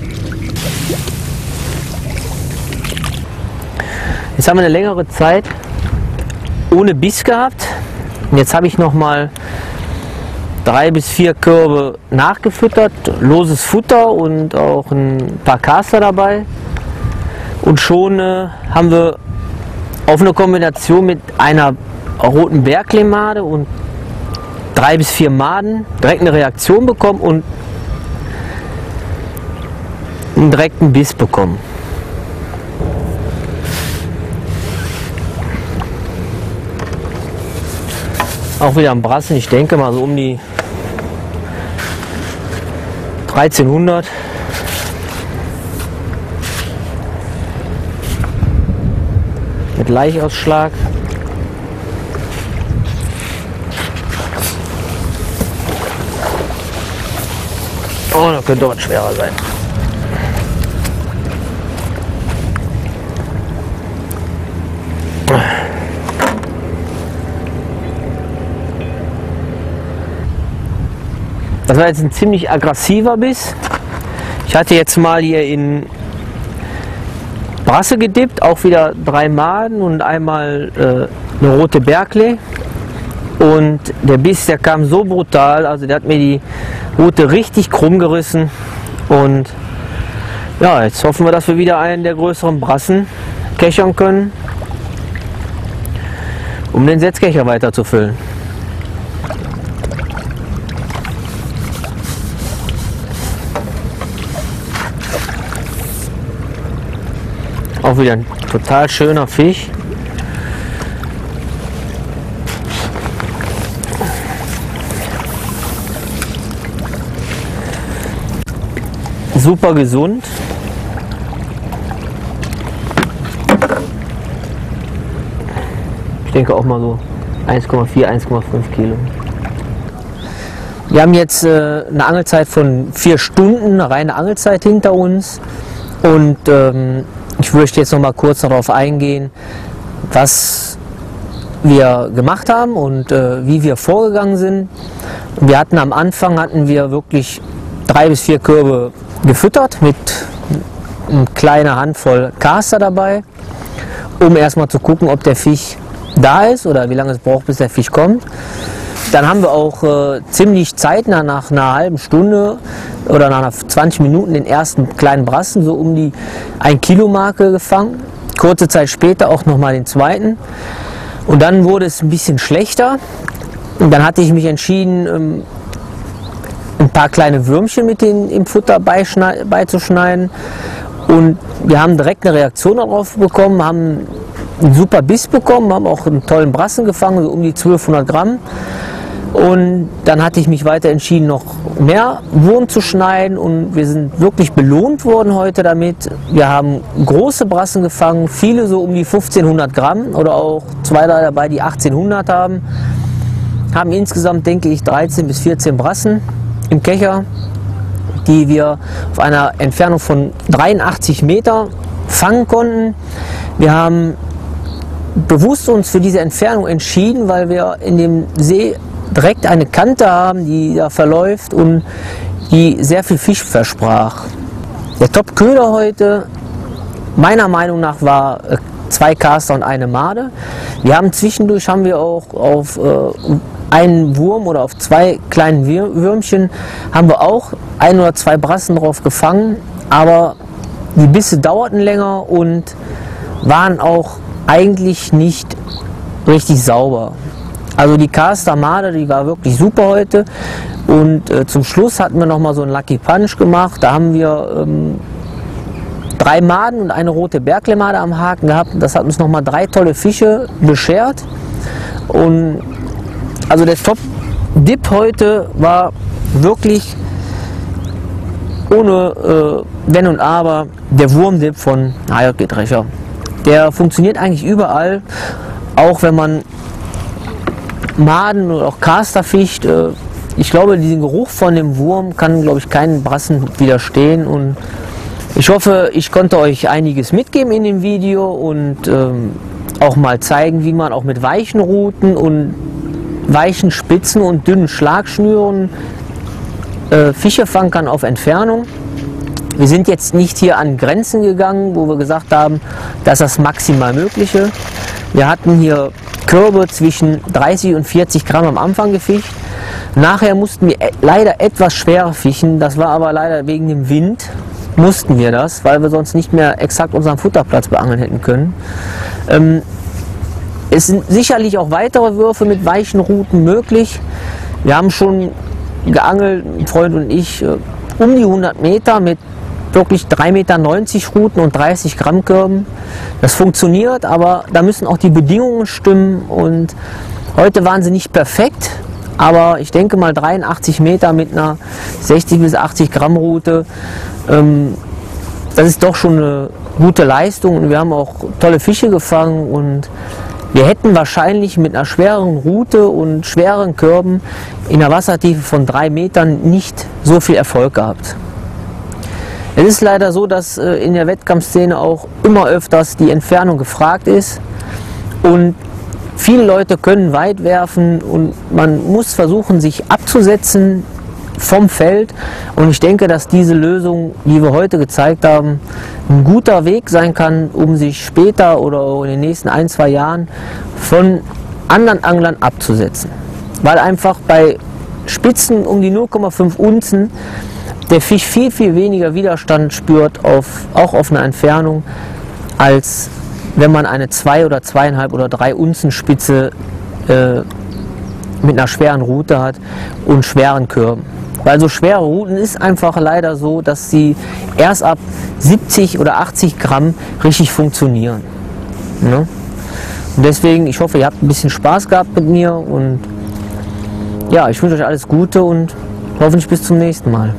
Jetzt haben wir eine längere Zeit ohne Biss gehabt. Und jetzt habe ich noch mal drei bis vier Körbe nachgefüttert, loses Futter und auch ein paar Caster dabei. Und schon äh, haben wir auf eine Kombination mit einer roten Bergleymade und drei bis vier Maden direkt eine Reaktion bekommen und einen direkten Biss bekommen. Auch wieder am Brassen, ich denke mal so um die dreizehnhundert. Mit Laichausschlag. Oh, das könnte doch was schwerer sein. Das war jetzt ein ziemlich aggressiver Biss. Ich hatte jetzt mal hier in Brasse gedippt, auch wieder drei Maden und einmal äh, eine rote Berkley. Und der Biss, der kam so brutal, also der hat mir die Rute richtig krumm gerissen. Und ja, jetzt hoffen wir, dass wir wieder einen der größeren Brassen kechern können, um den Setzkecher weiter zu füllen. Auch wieder ein total schöner Fisch. Super gesund. denke auch mal so eins Komma vier, eins Komma fünf Kilo. Wir haben jetzt äh, eine Angelzeit von vier Stunden, eine reine Angelzeit hinter uns. Und ähm, ich möchte jetzt noch mal kurz darauf eingehen, was wir gemacht haben und äh, wie wir vorgegangen sind. Wir hatten am Anfang hatten wir wirklich drei bis vier Körbe gefüttert mit einer kleinen Handvoll Caster dabei, um erstmal zu gucken, ob der Fisch da ist oder wie lange es braucht, bis der Fisch kommt. Dann haben wir auch äh, ziemlich zeitnah nach einer halben Stunde oder nach zwanzig Minuten den ersten kleinen Brassen, so um die ein Kilo Marke gefangen. Kurze Zeit später auch nochmal den zweiten. Und dann wurde es ein bisschen schlechter. Und dann hatte ich mich entschieden, ähm, ein paar kleine Würmchen mit den, im Futter beizuschneiden. Und wir haben direkt eine Reaktion darauf bekommen, haben einen super Biss bekommen, haben auch einen tollen Brassen gefangen, so um die zwölfhundert Gramm. Und dann hatte ich mich weiter entschieden, noch mehr Wurm zu schneiden, und wir sind wirklich belohnt worden heute damit. Wir haben große Brassen gefangen, viele so um die fünfzehnhundert Gramm oder auch zwei dabei, die achtzehnhundert haben. Haben insgesamt, denke ich, dreizehn bis vierzehn Brassen im Kescher, die wir auf einer Entfernung von dreiundachtzig Meter fangen konnten. Wir haben bewusst uns für diese Entfernung entschieden, weil wir in dem See direkt eine Kante haben, die da verläuft und die sehr viel Fisch versprach. Der Top-Köder heute, meiner Meinung nach, war äh, zwei Caster und eine Made. Wir haben zwischendurch haben wir auch auf äh, einen Wurm oder auf zwei kleinen Würmchen haben wir auch ein oder zwei Brassen drauf gefangen, aber die Bisse dauerten länger und waren auch eigentlich nicht richtig sauber. Also die Caster Made, die war wirklich super heute, und äh, zum Schluss hatten wir noch mal so einen Lucky Punch gemacht. Da haben wir ähm, drei Maden und eine rote Berglemade am Haken gehabt. Das hat uns noch mal drei tolle Fische beschert. Und also der Top-Dip heute war wirklich ohne äh, Wenn und Aber der Wurmdip von H J G Drescher. Der funktioniert eigentlich überall, auch wenn man Maden oder auch Caster fischt. Ich glaube, diesen Geruch von dem Wurm kann, glaube ich, keinen Brassen widerstehen. Und ich hoffe, ich konnte euch einiges mitgeben in dem Video und ähm, auch mal zeigen, wie man auch mit weichen Ruten und weichen Spitzen und dünnen Schlagschnüren äh, Fische fangen kann auf Entfernung. Wir sind jetzt nicht hier an Grenzen gegangen, wo wir gesagt haben, das ist das maximal Mögliche. Wir hatten hier Körbe zwischen dreißig und vierzig Gramm am Anfang gefischt. Nachher mussten wir leider etwas schwerer fischen, das war aber leider wegen dem Wind, mussten wir das, weil wir sonst nicht mehr exakt unseren Futterplatz beangeln hätten können. Ähm, es sind sicherlich auch weitere Würfe mit weichen Ruten möglich. Wir haben schon geangelt, ein Freund und ich, äh, um die hundert Meter mit wirklich drei Meter neunzig Ruten und dreißig Gramm Körben. Das funktioniert, aber da müssen auch die Bedingungen stimmen, und heute waren sie nicht perfekt, aber ich denke mal dreiundachtzig Meter mit einer sechzig bis achtzig Gramm Rute, ähm, das ist doch schon eine gute Leistung, und wir haben auch tolle Fische gefangen, und wir hätten wahrscheinlich mit einer schwereren Rute und schweren Körben in einer Wassertiefe von drei Metern nicht so viel Erfolg gehabt. Es ist leider so, dass äh, in der Wettkampfszene auch immer öfters die Entfernung gefragt ist, und viele Leute können weit werfen, und man muss versuchen, sich abzusetzen vom Feld, und ich denke, dass diese Lösung, die wir heute gezeigt haben, ein guter Weg sein kann, um sich später oder in den nächsten ein, zwei Jahren von anderen Anglern abzusetzen. Weil einfach bei Spitzen um die null Komma fünf Unzen der Fisch viel, viel weniger Widerstand spürt, auf, auch auf einer Entfernung, als wenn man eine zwei oder zweieinhalb oder drei Unzen Spitze äh, mit einer schweren Rute hat und schweren Körben. Weil so schwere Ruten ist einfach leider so, dass sie erst ab siebzig oder achtzig Gramm richtig funktionieren. Ne? Und deswegen, ich hoffe, ihr habt ein bisschen Spaß gehabt mit mir, und ja, ich wünsche euch alles Gute und hoffentlich bis zum nächsten Mal.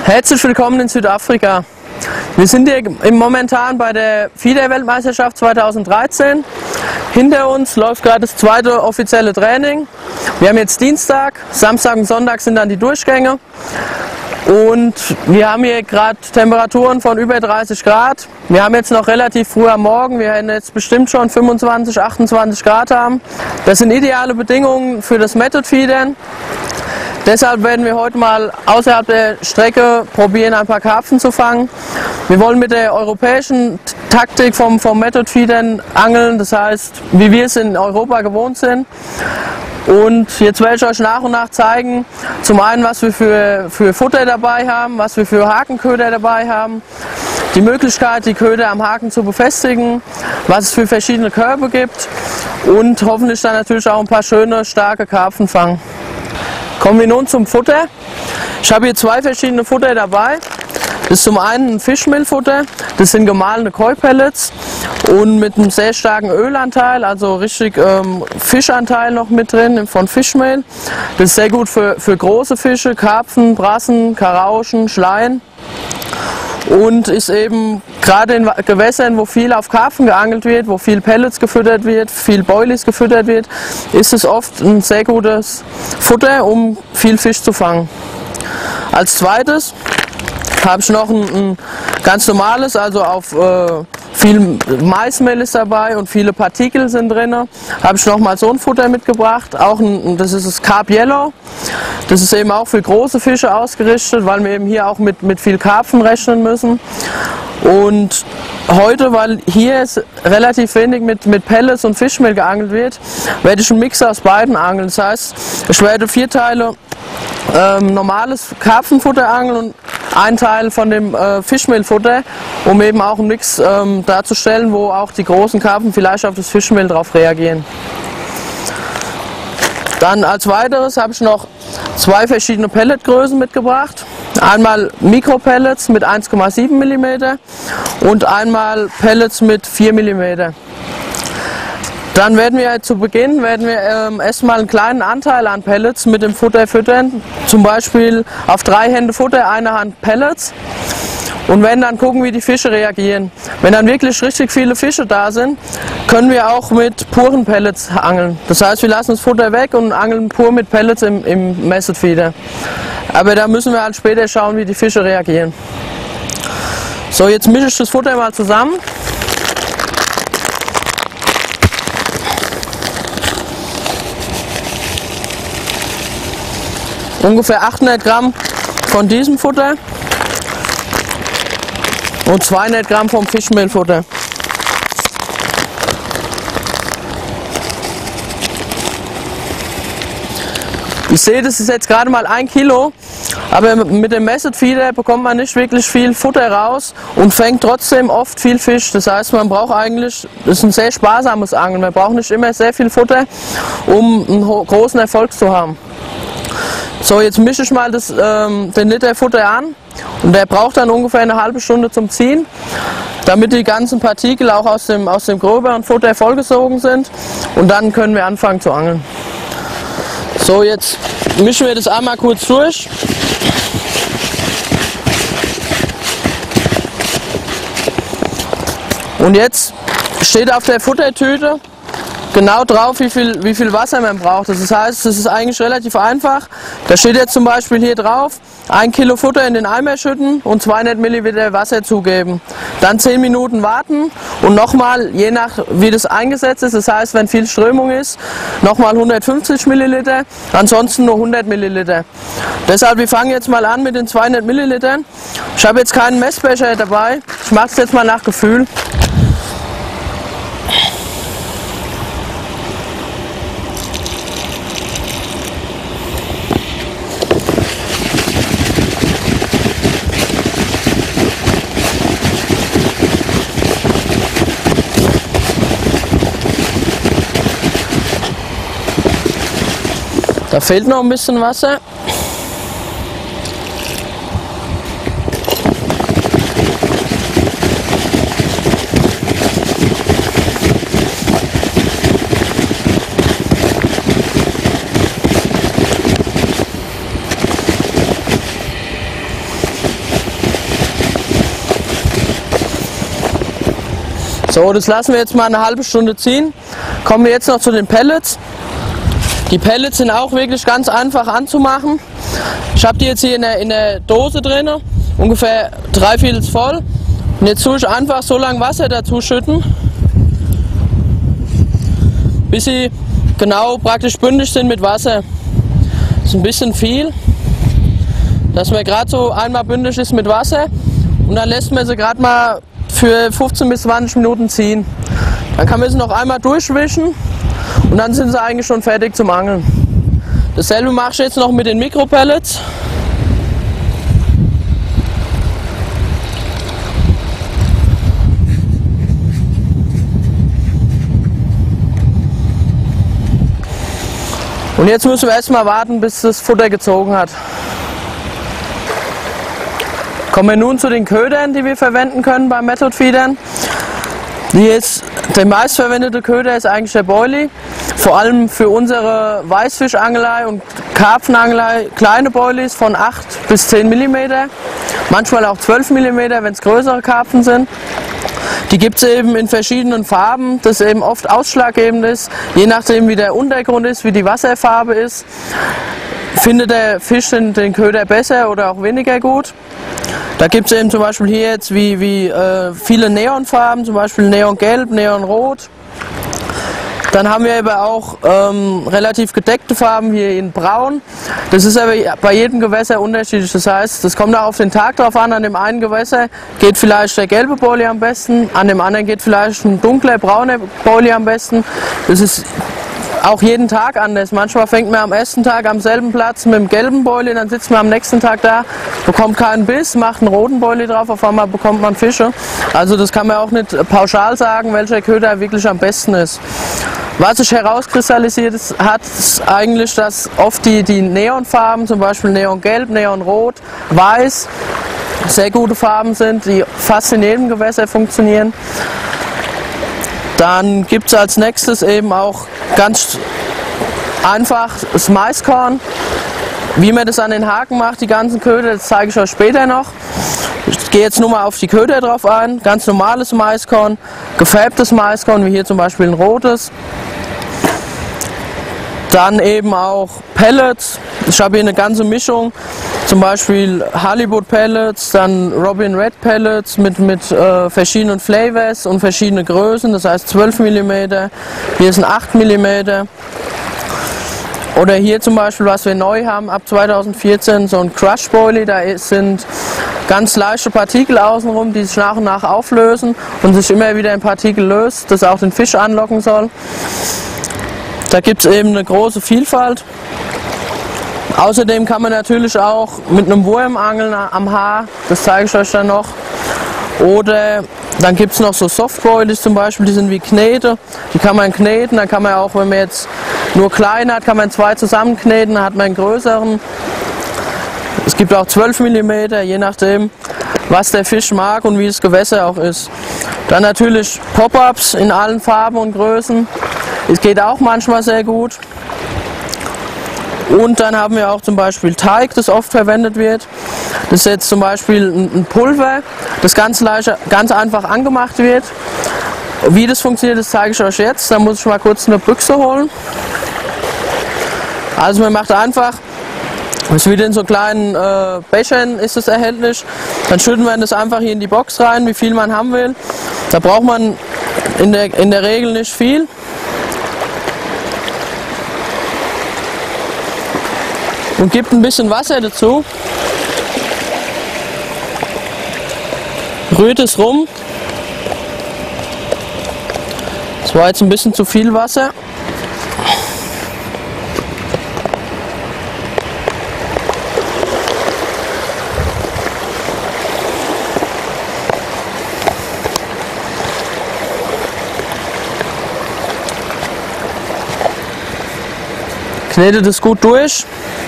Herzlich willkommen in Südafrika. Wir sind hier im momentan bei der F I D E-Weltmeisterschaft zweitausenddreizehn. Hinter uns läuft gerade das zweite offizielle Training. Wir haben jetzt Dienstag, Samstag und Sonntag sind dann die Durchgänge. Und wir haben hier gerade Temperaturen von über dreißig Grad. Wir haben jetzt noch relativ früh am Morgen, wir werden jetzt bestimmt schon fünfundzwanzig, achtundzwanzig Grad haben. Das sind ideale Bedingungen für das Method Feedern. Deshalb werden wir heute mal außerhalb der Strecke probieren, ein paar Karpfen zu fangen. Wir wollen mit der europäischen Taktik vom, vom Method Feedern angeln, das heißt, wie wir es in Europa gewohnt sind. Und jetzt werde ich euch nach und nach zeigen, zum einen, was wir für, für Futter dabei haben, was wir für Hakenköder dabei haben, die Möglichkeit, die Köder am Haken zu befestigen, was es für verschiedene Körbe gibt und hoffentlich dann natürlich auch ein paar schöne, starke Karpfen fangen. Kommen wir nun zum Futter. Ich habe hier zwei verschiedene Futter dabei. Das ist zum einen ein Fischmehlfutter, das sind gemahlene Koi-Pellets und mit einem sehr starken Ölanteil, also richtig ähm, Fischanteil noch mit drin von Fischmehl. Das ist sehr gut für, für große Fische, Karpfen, Brassen, Karauschen, Schleien. Und ist eben gerade in Gewässern, wo viel auf Karpfen geangelt wird, wo viel Pellets gefüttert wird, viel Boilies gefüttert wird, ist es oft ein sehr gutes Futter, um viel Fisch zu fangen. Als zweites habe ich noch ein, ein ganz normales, also auf äh, viel Maismehl ist dabei und viele Partikel sind drin. Habe ich noch mal so ein Futter mitgebracht, auch ein, das ist das Carp Yellow. Das ist eben auch für große Fische ausgerichtet, weil wir eben hier auch mit, mit viel Karpfen rechnen müssen. Und heute, weil hier ist relativ wenig mit, mit Pellets und Fischmehl geangelt wird, werde ich einen Mix aus beiden angeln. Das heißt, ich werde vier Teile ähm, normales Karpfenfutter angeln und ein Teil von dem äh, Fischmehlfutter, um eben auch einen Mix ähm, darzustellen, wo auch die großen Karpfen vielleicht auf das Fischmehl drauf reagieren. Dann als weiteres habe ich noch zwei verschiedene Pelletgrößen mitgebracht. Einmal Mikropellets mit eins Komma sieben Millimeter und einmal Pellets mit vier Millimeter. Dann werden wir zu Beginn werden wir ähm, erstmal einen kleinen Anteil an Pellets mit dem Futter füttern. Zum Beispiel auf drei Hände Futter, eine Hand Pellets. Und werden dann gucken, wie die Fische reagieren. Wenn dann wirklich richtig viele Fische da sind, können wir auch mit puren Pellets angeln. Das heißt, wir lassen das Futter weg und angeln pur mit Pellets im, im Method Feeder. Aber da müssen wir halt später schauen, wie die Fische reagieren. So, jetzt mische ich das Futter mal zusammen. Ungefähr achthundert Gramm von diesem Futter und zweihundert Gramm vom Fischmehlfutter. Ich sehe, das ist jetzt gerade mal ein Kilo, aber mit dem Method Feeder bekommt man nicht wirklich viel Futter raus und fängt trotzdem oft viel Fisch. Das heißt, man braucht eigentlich, das ist ein sehr sparsames Angeln, man braucht nicht immer sehr viel Futter, um einen großen Erfolg zu haben. So, jetzt mische ich mal das, ähm, den Liter Futter an und der braucht dann ungefähr eine halbe Stunde zum Ziehen, damit die ganzen Partikel auch aus dem, aus dem gröberen Futter vollgesogen sind und dann können wir anfangen zu angeln. So, jetzt mischen wir das einmal kurz durch. Und jetzt steht auf der Futtertüte genau drauf, wie viel, wie viel Wasser man braucht. Das heißt, das ist eigentlich relativ einfach. Da steht jetzt zum Beispiel hier drauf, ein Kilo Futter in den Eimer schütten und zweihundert Milliliter Wasser zugeben. Dann zehn Minuten warten und nochmal, je nach wie das eingesetzt ist, das heißt, wenn viel Strömung ist, nochmal hundertfünfzig Milliliter, ansonsten nur hundert Milliliter. Deshalb, wir fangen jetzt mal an mit den zweihundert Millilitern. Ich habe jetzt keinen Messbecher dabei, ich mache es jetzt mal nach Gefühl. Da fehlt noch ein bisschen Wasser. So, das lassen wir jetzt mal eine halbe Stunde ziehen. Kommen wir jetzt noch zu den Pellets. Die Pellets sind auch wirklich ganz einfach anzumachen. Ich habe die jetzt hier in der, in der Dose drin, ungefähr drei Viertel voll. Und jetzt tue ich einfach so lange Wasser dazu schütten, bis sie genau praktisch bündig sind mit Wasser. Das ist ein bisschen viel, dass man gerade so einmal bündig ist mit Wasser und dann lässt man sie gerade mal für fünfzehn bis zwanzig Minuten ziehen. Dann kann man sie noch einmal durchwischen und dann sind sie eigentlich schon fertig zum Angeln. Dasselbe mache ich jetzt noch mit den Mikropellets. Und jetzt müssen wir erstmal warten, bis das Futter gezogen hat. Kommen wir nun zu den Ködern, die wir verwenden können beim Method Feedern. Die ist, der meistverwendete Köder ist eigentlich der Boilie. Vor allem für unsere Weißfischangelei und Karpfenangelei kleine Boilies von acht bis zehn Millimeter. Manchmal auch zwölf Millimeter, wenn es größere Karpfen sind. Die gibt es eben in verschiedenen Farben, das eben oft ausschlaggebend ist. Je nachdem wie der Untergrund ist, wie die Wasserfarbe ist, findet der Fisch den, den Köder besser oder auch weniger gut. Da gibt es eben zum Beispiel hier jetzt wie, wie äh, viele Neonfarben, zum Beispiel Neongelb, Neonrot. Dann haben wir aber auch ähm, relativ gedeckte Farben hier in Braun. Das ist aber bei jedem Gewässer unterschiedlich. Das heißt, das kommt auch auf den Tag drauf an. An dem einen Gewässer geht vielleicht der gelbe Boilie am besten, an dem anderen geht vielleicht ein dunkler brauner Boilie am besten. Das ist auch jeden Tag anders. Manchmal fängt man am ersten Tag am selben Platz mit dem gelben Boilie, dann sitzt man am nächsten Tag da, bekommt keinen Biss, macht einen roten Boilie drauf, auf einmal bekommt man Fische. Also das kann man auch nicht pauschal sagen, welcher Köder wirklich am besten ist. Was sich herauskristallisiert hat, ist eigentlich, dass oft die, die Neonfarben, zum Beispiel Neongelb, Neonrot, Weiß, sehr gute Farben sind, die fast in jedem Gewässer funktionieren. Dann gibt es als nächstes eben auch ganz einfach das Maiskorn. Wie man das an den Haken macht, die ganzen Köder, das zeige ich euch später noch. Ich gehe jetzt nur mal auf die Köder drauf ein. Ganz normales Maiskorn, gefärbtes Maiskorn, wie hier zum Beispiel ein rotes. Dann eben auch Pellets. Ich habe hier eine ganze Mischung, zum Beispiel Halibut Pellets, dann Robin Red Pellets mit, mit äh, verschiedenen Flavors und verschiedene Größen, das heißt zwölf Millimeter, hier sind acht Millimeter. Oder hier zum Beispiel, was wir neu haben, ab zweitausendvierzehn, so ein Crush Boilie, da sind ganz leichte Partikel außenrum, die sich nach und nach auflösen und sich immer wieder ein Partikel löst, das auch den Fisch anlocken soll. Da gibt es eben eine große Vielfalt. Außerdem kann man natürlich auch mit einem Wurm angeln am Haar, das zeige ich euch dann noch. Oder dann gibt es noch so Softboilies zum Beispiel, die sind wie Knete, die kann man kneten, dann kann man auch, wenn man jetzt nur klein hat, kann man zwei zusammenkneten, dann hat man einen größeren. Es gibt auch zwölf Millimeter, je nachdem, was der Fisch mag und wie das Gewässer auch ist. Dann natürlich Pop-ups in allen Farben und Größen. Es geht auch manchmal sehr gut. Und dann haben wir auch zum Beispiel Teig, das oft verwendet wird. Das ist jetzt zum Beispiel ein Pulver, das ganz, leicht, ganz einfach angemacht wird. Wie das funktioniert, das zeige ich euch jetzt. Da muss ich mal kurz eine Büchse holen. Also man macht einfach, es wird in so kleinen äh, Bechern ist es erhältlich. Dann schütten wir das einfach hier in die Box rein, wie viel man haben will. Da braucht man in der, in der Regel nicht viel. Und gibt ein bisschen Wasser dazu. Rührt es rum. Das war jetzt ein bisschen zu viel Wasser. Knetet es gut durch.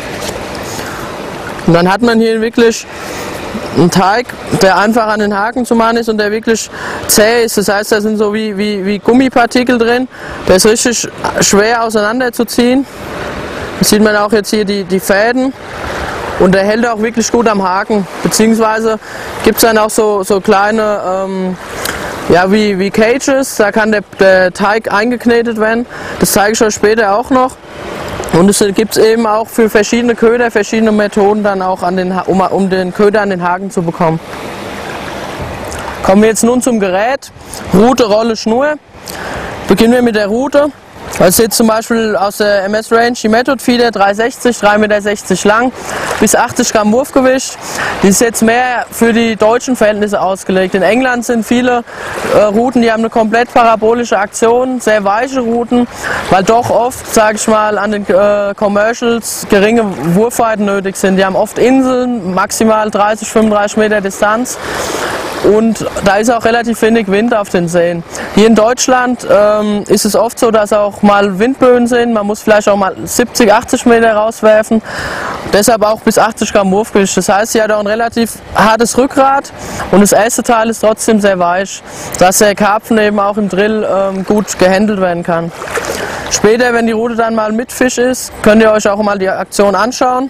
Und dann hat man hier wirklich einen Teig, der einfach an den Haken zu machen ist und der wirklich zäh ist. Das heißt, da sind so wie, wie, wie Gummipartikel drin. Der ist richtig schwer auseinanderzuziehen. Das sieht man auch jetzt hier die, die Fäden. Und der hält auch wirklich gut am Haken. Beziehungsweise gibt es dann auch so, so kleine ähm, ja, wie, wie Cages, da kann der, der Teig eingeknetet werden. Das zeige ich euch später auch noch. Und es gibt es eben auch für verschiedene Köder, verschiedene Methoden dann auch, an den, um, um den Köder an den Haken zu bekommen. Kommen wir jetzt nun zum Gerät. Rute, Rolle, Schnur. Beginnen wir mit der Rute. Das ist jetzt zum Beispiel aus der M S Range die Method Feeder dreihundertsechzig, drei Komma sechzig Meter lang, bis achtzig Gramm Wurfgewicht. Die ist jetzt mehr für die deutschen Verhältnisse ausgelegt. In England sind viele äh, Routen, die haben eine komplett parabolische Aktion, sehr weiche Routen, weil doch oft, sage ich mal, an den äh, Commercials geringe Wurfweiten nötig sind. Die haben oft Inseln, maximal dreißig, fünfunddreißig Meter Distanz. Und da ist auch relativ wenig Wind auf den Seen. Hier in Deutschland ähm, ist es oft so, dass auch mal Windböen sind. Man muss vielleicht auch mal siebzig, achtzig Meter rauswerfen. Deshalb auch bis achtzig Gramm Wurfgewicht. Das heißt, sie hat auch ein relativ hartes Rückgrat und das erste Teil ist trotzdem sehr weich, dass der Karpfen eben auch im Drill ähm, gut gehandelt werden kann. Später, wenn die Rute dann mal mit Fisch ist, könnt ihr euch auch mal die Aktion anschauen.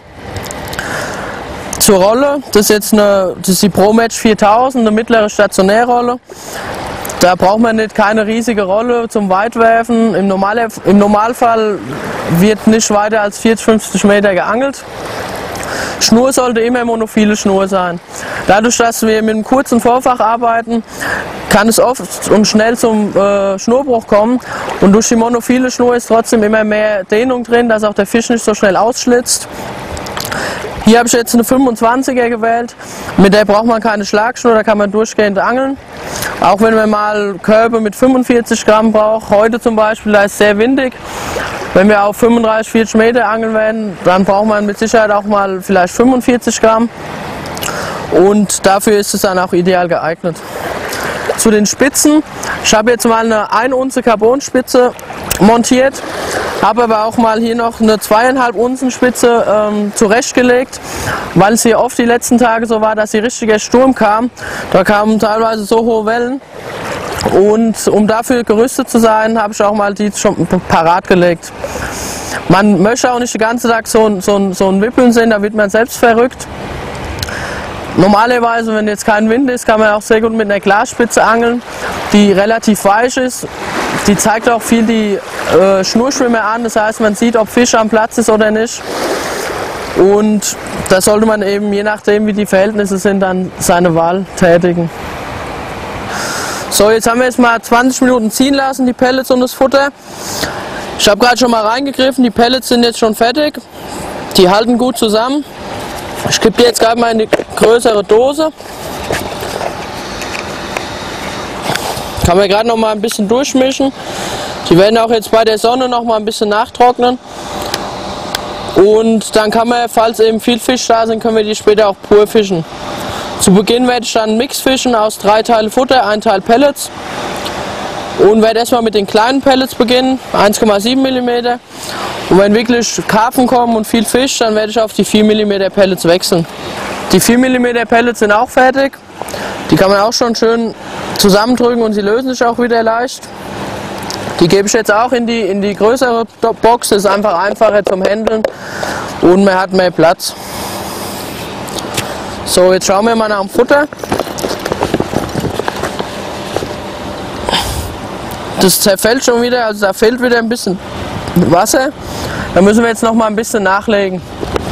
Zur Rolle, das ist jetzt eine, das ist die ProMatch viertausend, eine mittlere Stationärrolle. Da braucht man nicht keine riesige Rolle zum Weitwerfen. Im, Normal, im Normalfall wird nicht weiter als vierzig, fünfzig Meter geangelt. Schnur sollte immer monophile Schnur sein. Dadurch, dass wir mit einem kurzen Vorfach arbeiten, kann es oft und schnell zum äh, Schnurbruch kommen. Und durch die monophile Schnur ist trotzdem immer mehr Dehnung drin, dass auch der Fisch nicht so schnell ausschlitzt. Hier habe ich jetzt eine fünfundzwanziger gewählt, mit der braucht man keine Schlagschnur, da kann man durchgehend angeln. Auch wenn man mal Körbe mit fünfundvierzig Gramm braucht, heute zum Beispiel, da ist es sehr windig. Wenn wir auf fünfunddreißig, vierzig Meter angeln werden, dann braucht man mit Sicherheit auch mal vielleicht fünfundvierzig Gramm. Und dafür ist es dann auch ideal geeignet. Zu den Spitzen, ich habe jetzt mal eine ein Unze Carbonspitze montiert, habe aber auch mal hier noch eine zweieinhalb Unzen Spitze ähm, zurechtgelegt, weil es hier oft die letzten Tage so war, dass hier richtiger Sturm kam. Da kamen teilweise so hohe Wellen und um dafür gerüstet zu sein, habe ich auch mal die schon parat gelegt. Man möchte auch nicht den ganzen Tag so, so, so ein Wippeln sehen, da wird man selbst verrückt. Normalerweise, wenn jetzt kein Wind ist, kann man auch sehr gut mit einer Glasspitze angeln, die relativ weich ist. Die zeigt auch viel die äh, Schnurschwimmer an, das heißt, man sieht, ob Fisch am Platz ist oder nicht. Und da sollte man eben, je nachdem wie die Verhältnisse sind, dann seine Wahl tätigen. So, jetzt haben wir jetzt mal zwanzig Minuten ziehen lassen, die Pellets und das Futter. Ich habe gerade schon mal reingegriffen, die Pellets sind jetzt schon fertig. Die halten gut zusammen. Ich gebe die jetzt gerade mal in die größere Dose. Kann man gerade noch mal ein bisschen durchmischen. Die werden auch jetzt bei der Sonne noch mal ein bisschen nachtrocknen. Und dann kann man, falls eben viel Fisch da sind, können wir die später auch pur fischen. Zu Beginn werde ich dann einen Mix fischen aus drei Teile Futter, ein Teil Pellets. Und werde erstmal mit den kleinen Pellets beginnen, eins Komma sieben Millimeter. Und wenn wirklich Karpfen kommen und viel Fisch, dann werde ich auf die vier Millimeter Pellets wechseln. Die vier Millimeter Pellets sind auch fertig. Die kann man auch schon schön zusammendrücken und sie lösen sich auch wieder leicht. Die gebe ich jetzt auch in die, in die größere Box, das ist einfach einfacher zum Handeln und man hat mehr Platz. So, jetzt schauen wir mal nach dem Futter. Das zerfällt schon wieder, also da fehlt wieder ein bisschen Wasser. Da müssen wir jetzt noch mal ein bisschen nachlegen.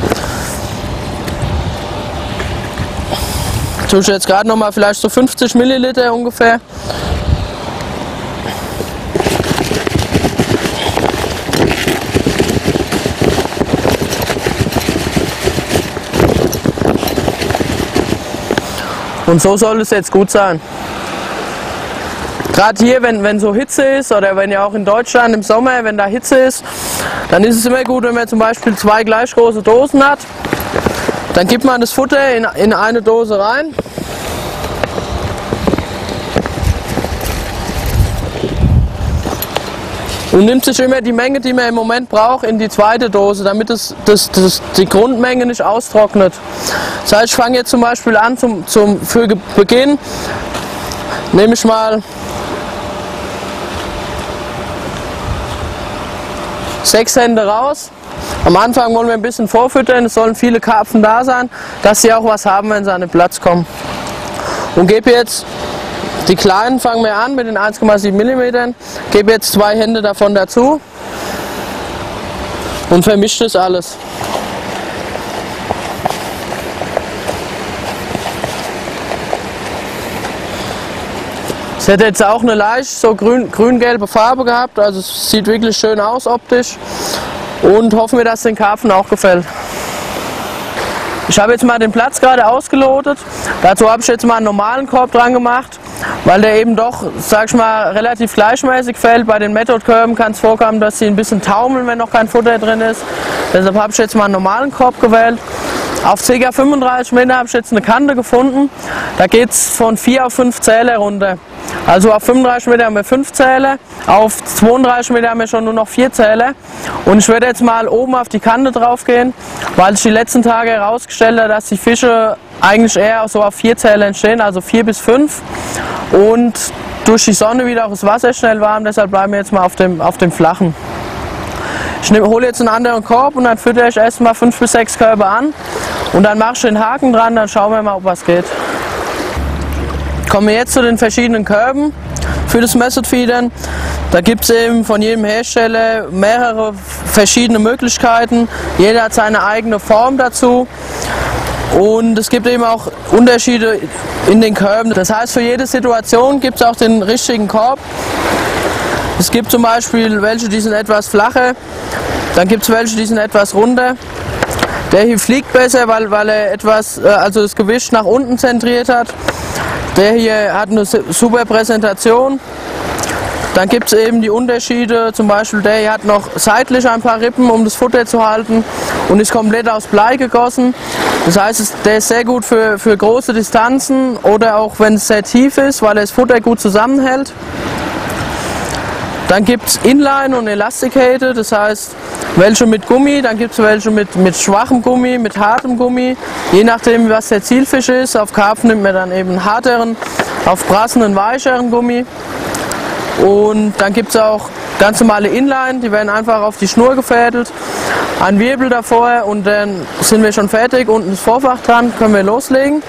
Tue ich jetzt gerade noch mal vielleicht so fünfzig Milliliter ungefähr. Und so soll es jetzt gut sein. Gerade hier, wenn, wenn so Hitze ist oder wenn ja auch in Deutschland im Sommer, wenn da Hitze ist, dann ist es immer gut, wenn man zum Beispiel zwei gleich große Dosen hat. Dann gibt man das Futter in, in eine Dose rein. Und nimmt sich immer die Menge, die man im Moment braucht, in die zweite Dose, damit es, das, das, die Grundmenge nicht austrocknet. Das heißt, ich fange jetzt zum Beispiel an, zum, zum, für Beginn nehme ich mal sechs Hände raus. Am Anfang wollen wir ein bisschen vorfüttern, es sollen viele Karpfen da sein, dass sie auch was haben, wenn sie an den Platz kommen. Und gebe jetzt Die kleinen fangen wir an mit den eins Komma sieben Millimeter, gebe jetzt zwei Hände davon dazu und vermische das alles. Es hätte jetzt auch eine leicht so grün, grün-gelbe Farbe gehabt, also es sieht wirklich schön aus optisch und hoffen wir, dass es den Karpfen auch gefällt. Ich habe jetzt mal den Platz gerade ausgelotet, dazu habe ich jetzt mal einen normalen Korb dran gemacht, weil der eben doch, sag ich mal, relativ gleichmäßig fällt. Bei den Method-Körben kann es vorkommen, dass sie ein bisschen taumeln, wenn noch kein Futter drin ist. Deshalb habe ich jetzt mal einen normalen Korb gewählt. Auf ca. fünfunddreißig Meter habe ich jetzt eine Kante gefunden. Da geht es von vier auf fünf Zähler runter. Also auf fünfunddreißig Meter haben wir fünf Zähler, auf zweiunddreißig Meter haben wir schon nur noch vier Zähler. Und ich werde jetzt mal oben auf die Kante drauf gehen, weil sich die letzten Tage herausgestellt hat, dass die Fische eigentlich eher so auf vier Zähler entstehen, also vier bis fünf. Und durch die Sonne wieder auch das Wasser schnell warm, deshalb bleiben wir jetzt mal auf dem, auf dem flachen. Ich nehm, hole jetzt einen anderen Korb und dann füttere ich erstmal fünf bis sechs Körbe an und dann mache ich den Haken dran, dann schauen wir mal, ob was geht. Kommen wir jetzt zu den verschiedenen Körben für das Method Feedern. Da gibt es eben von jedem Hersteller mehrere verschiedene Möglichkeiten. Jeder hat seine eigene Form dazu. Und es gibt eben auch Unterschiede in den Körben. Das heißt, für jede Situation gibt es auch den richtigen Korb. Es gibt zum Beispiel welche, die sind etwas flacher, dann gibt es welche, die sind etwas runder. Der hier fliegt besser, weil, weil er etwas, also das Gewicht nach unten zentriert hat. Der hier hat eine super Präsentation. Dann gibt es eben die Unterschiede, zum Beispiel der hier hat noch seitlich ein paar Rippen, um das Futter zu halten und ist komplett aus Blei gegossen. Das heißt, der ist sehr gut für, für große Distanzen oder auch wenn es sehr tief ist, weil er das Futter gut zusammenhält. Dann gibt es Inline und Elasticated, das heißt welche mit Gummi, dann gibt es welche mit, mit schwachem Gummi, mit hartem Gummi, je nachdem was der Zielfisch ist. Auf Karpfen nimmt man dann eben harteren, auf Brassen einen weicheren Gummi. Und dann gibt es auch ganz normale Inline, die werden einfach auf die Schnur gefädelt, ein Wirbel davor und dann sind wir schon fertig, unten das Vorfach dran, können wir loslegen.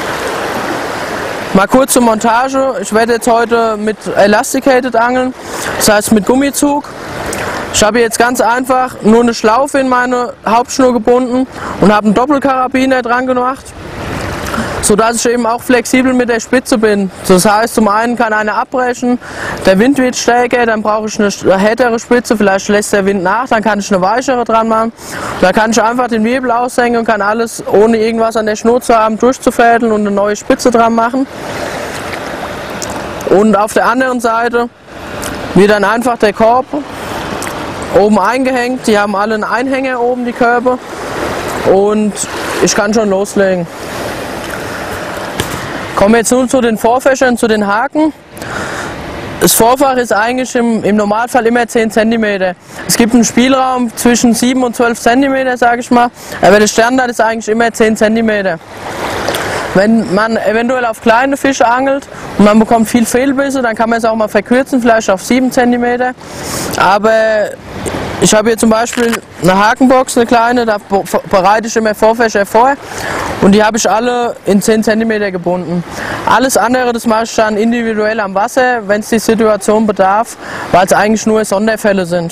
Mal kurz zur Montage, ich werde jetzt heute mit Elasticated angeln, das heißt mit Gummizug. Ich habe jetzt ganz einfach nur eine Schlaufe in meine Hauptschnur gebunden und habe einen Doppelkarabiner dran gemacht, sodass ich eben auch flexibel mit der Spitze bin. Das heißt, zum einen kann einer abbrechen, der Wind wird stärker, dann brauche ich eine härtere Spitze, vielleicht lässt der Wind nach, dann kann ich eine weichere dran machen. Da kann ich einfach den Wirbel aushängen und kann alles, ohne irgendwas an der Schnur zu haben, durchzufädeln und eine neue Spitze dran machen. Und auf der anderen Seite wird dann einfach der Korb oben eingehängt, die haben alle einen Einhänger oben, die Körbe, und ich kann schon loslegen. Kommen wir jetzt nun zu den Vorfächern, zu den Haken. Das Vorfach ist eigentlich im, im Normalfall immer zehn Zentimeter. Es gibt einen Spielraum zwischen sieben und zwölf Zentimeter, sage ich mal, aber der Standard ist eigentlich immer zehn Zentimeter. Wenn man eventuell auf kleine Fische angelt und man bekommt viel Fehlbisse, dann kann man es auch mal verkürzen, vielleicht auf sieben Zentimeter. Aber ich habe hier zum Beispiel eine Hakenbox, eine kleine, da bereite ich immer Vorfächer vor und die habe ich alle in zehn Zentimeter gebunden. Alles andere, das mache ich dann individuell am Wasser, wenn es die Situation bedarf, weil es eigentlich nur Sonderfälle sind.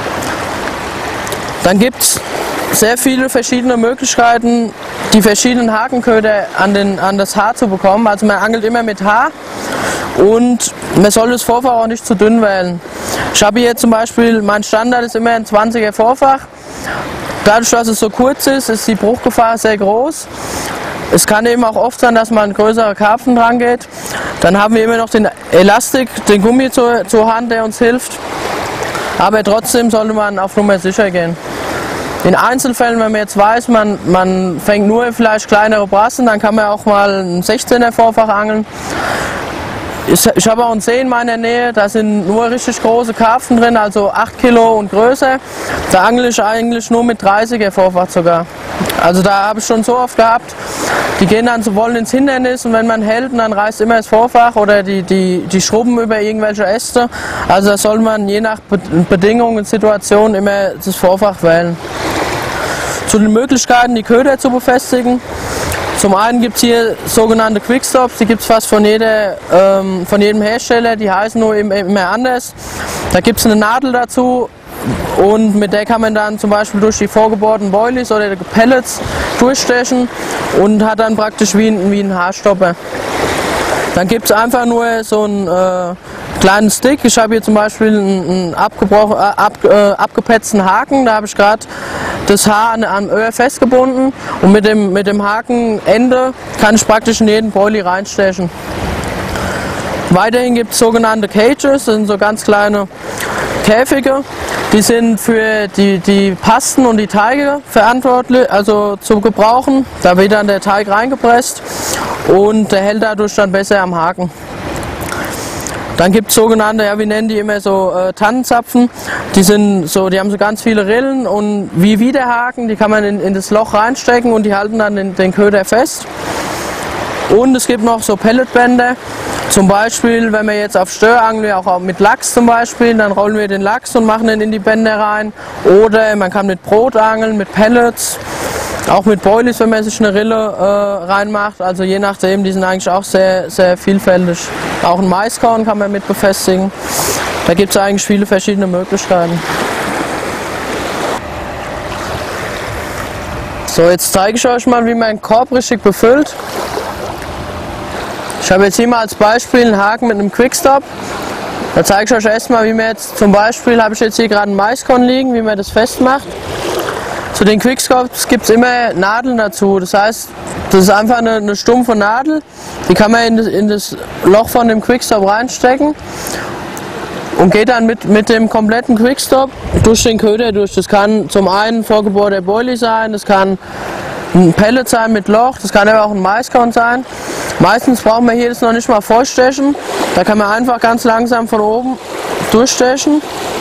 Dann gibt es sehr viele verschiedene Möglichkeiten, die verschiedenen Hakenköder an, den, an das Haar zu bekommen. Also man angelt immer mit Haar und man soll das Vorfach auch nicht zu dünn wählen. Ich habe hier zum Beispiel, mein Standard ist immer ein zwanziger Vorfach. Dadurch, dass es so kurz ist, ist die Bruchgefahr sehr groß. Es kann eben auch oft sein, dass mal ein größerer Karpfen dran geht. Dann haben wir immer noch den Elastik, den Gummi zur, zur Hand, der uns hilft. Aber trotzdem sollte man auf Nummer sicher gehen. In Einzelfällen, wenn man jetzt weiß, man, man fängt nur vielleicht kleinere Brassen, dann kann man auch mal ein sechzehner Vorfach angeln. Ich, ich habe auch einen See in meiner Nähe, da sind nur richtig große Karpfen drin, also acht Kilo und größer. Da angle ich eigentlich nur mit dreißiger Vorfach sogar. Also da habe ich schon so oft gehabt, die gehen dann so wollen ins Hindernis und wenn man hält, dann reißt immer das Vorfach oder die, die, die schrubben über irgendwelche Äste. Also da soll man je nach Bedingungen und Situation immer das Vorfach wählen. Zu den Möglichkeiten, die Köder zu befestigen. zum einen gibt es hier sogenannte Quickstops, die gibt es fast von, jeder, ähm, von jedem Hersteller, die heißen nur immer anders. Da gibt es eine Nadel dazu und mit der kann man dann zum Beispiel durch die vorgebohrten Boilies oder Pellets durchstechen und hat dann praktisch wie ein, wie ein Haarstopper. Dann gibt es einfach nur so einen äh, kleinen Stick. Ich habe hier zum Beispiel einen, einen abgebrochen, äh, ab, äh, abgepetzten Haken. Da habe ich gerade das Haar an, am Öhr festgebunden und mit dem, mit dem Hakenende kann ich praktisch in jeden Boilie reinstechen. Weiterhin gibt es sogenannte Cages, das sind so ganz kleine Käfige. Die sind für die, die Pasten und die Teige verantwortlich, also zu gebrauchen. Da wird dann der Teig reingepresst und der hält dadurch dann besser am Haken. Dann gibt es sogenannte, ja, wir nennen die immer so äh, Tannenzapfen. Die sind so, die haben so ganz viele Rillen und wie Widerhaken, die kann man in, in das Loch reinstecken und die halten dann den, den Köder fest. Und es gibt noch so Pelletbänder. Zum Beispiel, wenn wir jetzt auf Stör angeln, auch mit Lachs zum Beispiel, dann rollen wir den Lachs und machen den in die Bänder rein. Oder man kann mit Brot angeln, mit Pellets, auch mit Boilies, wenn man sich eine Rille äh, reinmacht. Also je nachdem, die sind eigentlich auch sehr, sehr vielfältig. Auch ein Maiskorn kann man mit befestigen. Da gibt es eigentlich viele verschiedene Möglichkeiten. So, jetzt zeige ich euch mal, wie man einen Korb richtig befüllt. Ich habe jetzt hier mal als Beispiel einen Haken mit einem Quickstop. Da zeige ich euch erstmal, wie man jetzt zum Beispiel, habe ich jetzt hier gerade ein Maiskorn liegen, wie man das festmacht. Zu den Quickstops gibt es immer Nadeln dazu. Das heißt, das ist einfach eine, eine stumpfe Nadel. Die kann man in das, in das Loch von dem Quickstop reinstecken und geht dann mit, mit dem kompletten Quickstop durch den Köder durch. Das kann zum einen vorgebohrter Boilie sein, das kann ein Pellet sein mit Loch, das kann aber auch ein Maiskorn sein. Meistens brauchen wir hier das noch nicht mal vorstechen. Da kann man einfach ganz langsam von oben durchstechen.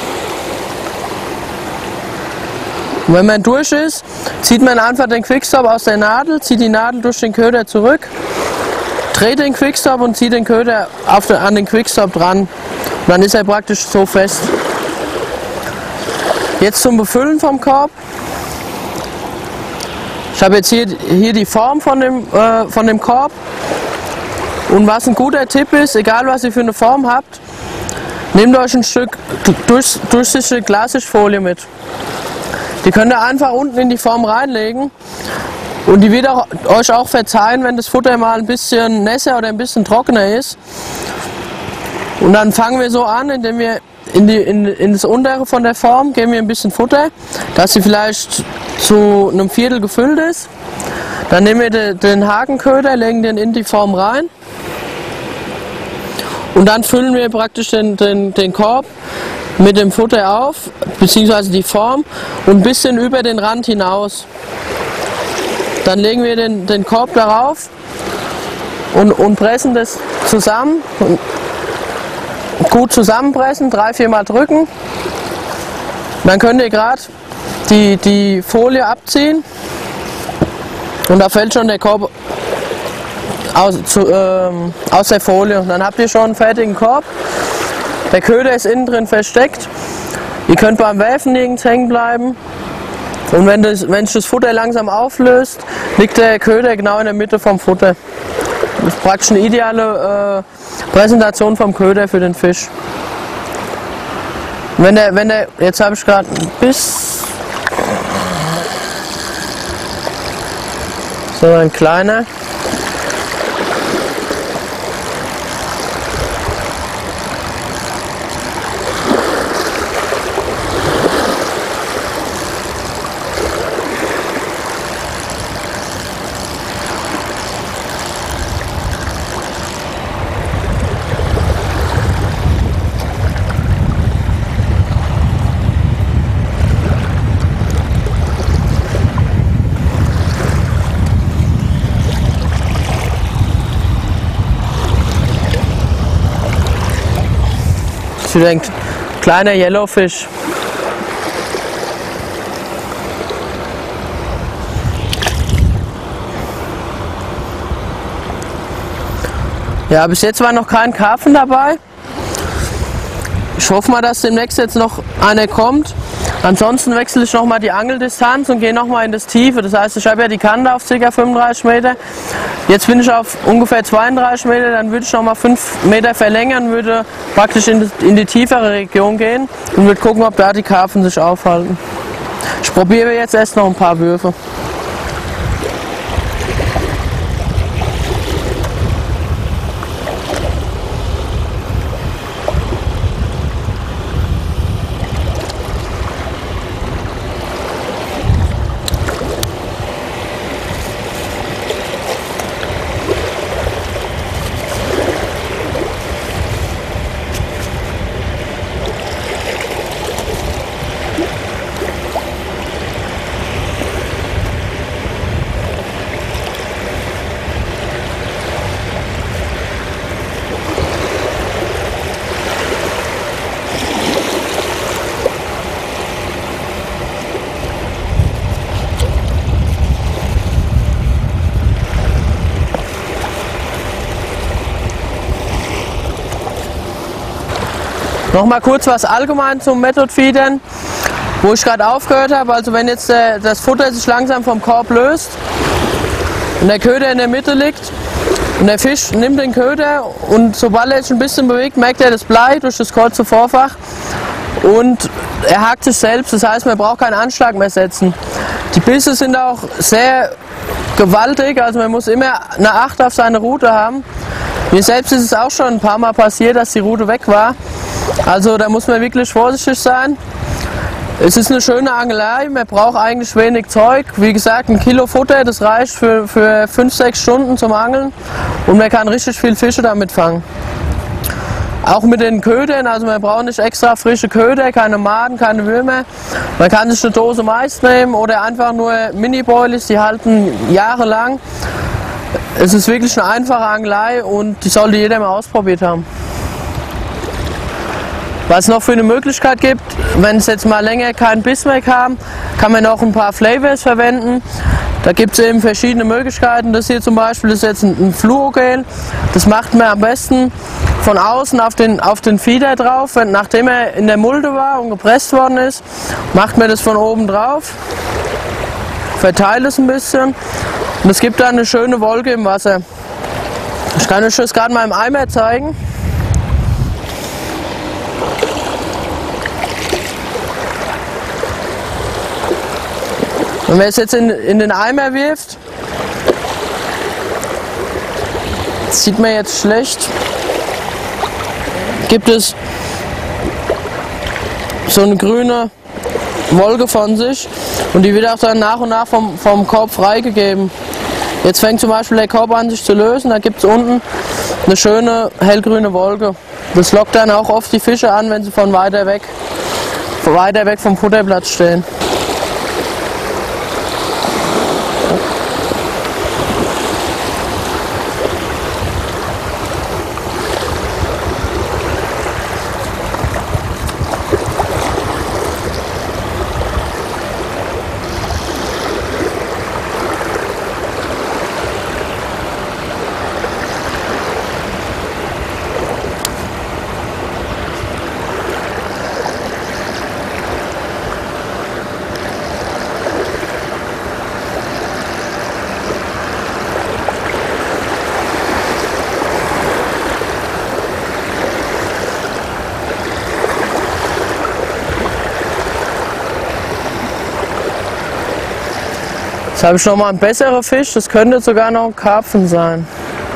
Und wenn man durch ist, zieht man einfach den Quickstop aus der Nadel, zieht die Nadel durch den Köder zurück, dreht den Quickstop und zieht den Köder auf den, an den Quickstop dran. Und dann ist er praktisch so fest. Jetzt zum Befüllen vom Korb. Ich habe jetzt hier, hier die Form von dem, äh, von dem Korb. Und was ein guter Tipp ist, egal was ihr für eine Form habt, nehmt euch ein Stück durch, durchsichtige Glassichtfolie mit. Die könnt ihr einfach unten in die Form reinlegen und die wird auch, euch auch verzeihen, wenn das Futter mal ein bisschen nässer oder ein bisschen trockener ist. Und dann fangen wir so an, indem wir in, die, in, in das untere von der Form geben wir ein bisschen Futter, dass sie vielleicht zu einem Viertel gefüllt ist. Dann nehmen wir den, den Hakenköder, legen den in die Form rein und dann füllen wir praktisch den, den, den Korb mit dem Futter auf, beziehungsweise die Form und ein bisschen über den Rand hinaus. Dann legen wir den, den Korb darauf und, und pressen das zusammen. Und gut zusammenpressen, drei, vier Mal drücken. Dann könnt ihr gerade die, die Folie abziehen und da fällt schon der Korb aus, zu, ähm, aus der Folie. Und dann habt ihr schon einen fertigen Korb. Der Köder ist innen drin versteckt. Ihr könnt beim Werfen nirgends hängen bleiben. Und wenn, das, wenn sich das Futter langsam auflöst, liegt der Köder genau in der Mitte vom Futter. Das ist praktisch eine ideale äh, Präsentation vom Köder für den Fisch. Wenn der, wenn der, jetzt habe ich gerade ein Biss. So ein kleiner. Wieder ein kleiner Yellowfish. Ja, bis jetzt war noch kein Karpfen dabei. Ich hoffe mal, dass demnächst jetzt noch einer kommt. Ansonsten wechsle ich nochmal die Angeldistanz und gehe nochmal in das Tiefe. Das heißt, ich habe ja die Kante auf ca. fünfunddreißig Meter. Jetzt bin ich auf ungefähr zweiunddreißig Meter, dann würde ich nochmal fünf Meter verlängern, würde praktisch in die, in die tiefere Region gehen und würde gucken, ob da die Karpfen sich aufhalten. Ich probiere jetzt erst noch ein paar Würfe. Noch mal kurz was allgemein zum Method Feedern, wo ich gerade aufgehört habe. Also wenn jetzt der, das Futter sich langsam vom Korb löst und der Köder in der Mitte liegt und der Fisch nimmt den Köder und sobald er sich ein bisschen bewegt, merkt er das Blei durch das kurze Vorfach und er hakt sich selbst. Das heißt, man braucht keinen Anschlag mehr setzen. Die Bisse sind auch sehr gewaltig, also man muss immer eine Acht auf seine Rute haben. Mir selbst ist es auch schon ein paar Mal passiert, dass die Rute weg war. Also da muss man wirklich vorsichtig sein. Es ist eine schöne Angelei, man braucht eigentlich wenig Zeug. Wie gesagt, ein Kilo Futter, das reicht für, für fünf, sechs Stunden zum Angeln und man kann richtig viel Fische damit fangen. Auch mit den Ködern, also man braucht nicht extra frische Köder, keine Maden, keine Würmer. Man kann sich eine Dose Mais nehmen oder einfach nur Mini-Boilies, die halten jahrelang. Es ist wirklich eine einfache Angelei und die sollte jeder mal ausprobiert haben. Was es noch für eine Möglichkeit gibt, wenn es jetzt mal länger keinen Biss mehr kam, kann man noch ein paar Flavors verwenden. Da gibt es eben verschiedene Möglichkeiten. Das hier zum Beispiel ist jetzt ein, ein Fluogel. Das macht man am besten von außen auf den, auf den Feeder drauf. Wenn, nachdem er in der Mulde war und gepresst worden ist, macht man das von oben drauf. Verteilt es ein bisschen. Und es gibt dann eine schöne Wolke im Wasser. Ich kann euch das gerade mal im Eimer zeigen. Wenn man es jetzt in, in den Eimer wirft, das sieht man jetzt schlecht, gibt es so eine grüne Wolke von sich und die wird auch dann nach und nach vom, vom Korb freigegeben. Jetzt fängt zum Beispiel der Korb an sich zu lösen, da gibt es unten eine schöne hellgrüne Wolke. Das lockt dann auch oft die Fische an, wenn sie von weiter weg, von weiter weg vom Futterplatz stehen. Jetzt habe ich noch mal einen besseren Fisch, das könnte sogar noch ein Karpfen sein.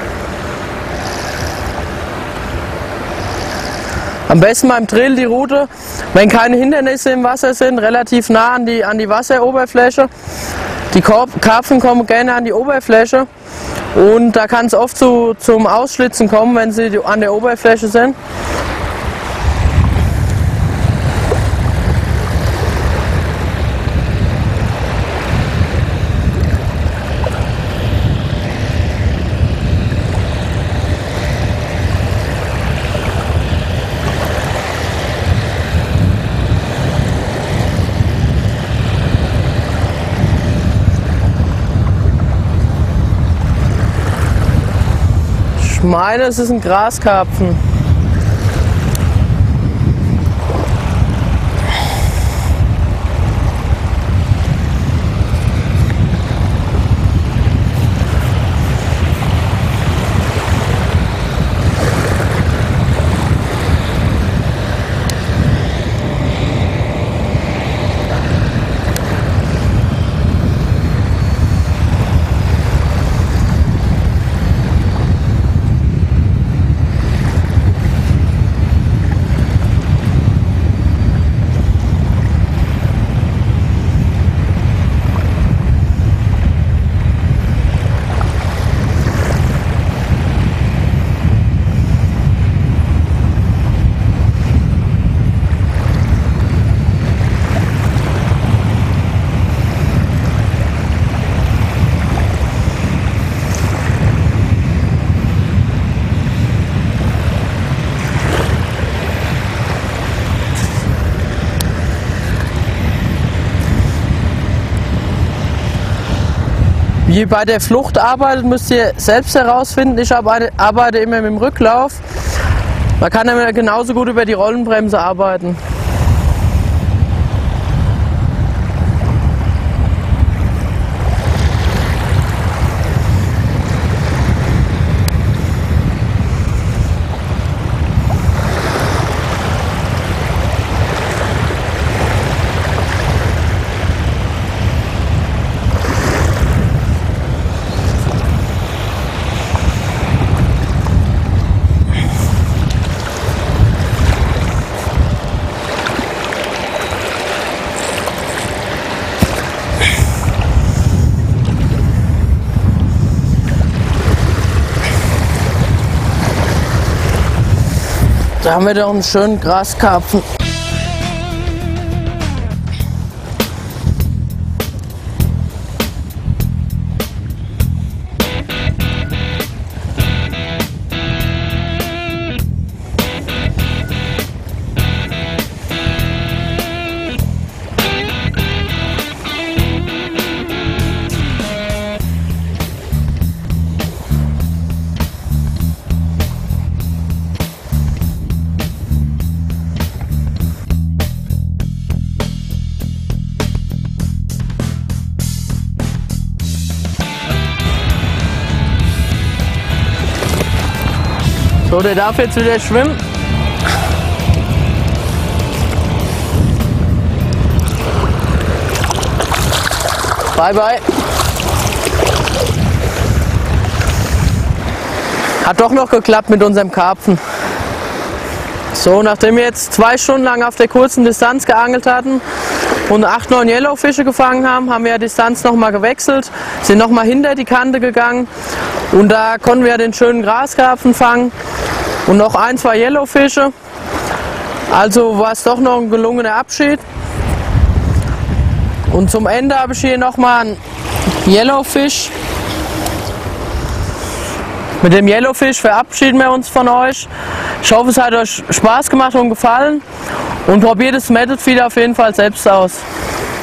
Am besten beim Drill die Rute, wenn keine Hindernisse im Wasser sind, relativ nah an die, an die Wasseroberfläche. Die Karpfen kommen gerne an die Oberfläche und da kann es oft zu, zum Ausschlitzen kommen, wenn sie an der Oberfläche sind. Ich meine, es ist ein Graskarpfen. Wie ihr bei der Flucht arbeitet, müsst ihr selbst herausfinden. Ich arbeite, arbeite immer mit dem Rücklauf. Man kann immer genauso gut über die Rollenbremse arbeiten. Da haben wir doch einen schönen Graskarpfen. So, der darf jetzt wieder schwimmen. Bye, bye. Hat doch noch geklappt mit unserem Karpfen. So, nachdem wir jetzt zwei Stunden lang auf der kurzen Distanz geangelt hatten und acht, neun Yellowfische gefangen haben, haben wir die Distanz nochmal gewechselt, sind nochmal hinter die Kante gegangen und da konnten wir den schönen Graskarpfen fangen und noch ein, zwei Yellowfische. Also war es doch noch ein gelungener Abschied. Und zum Ende habe ich hier nochmal einen Yellowfish. Mit dem Yellowfish verabschieden wir uns von euch. Ich hoffe, es hat euch Spaß gemacht und gefallen. Und probiert das Metal Feed auf jeden Fall selbst aus.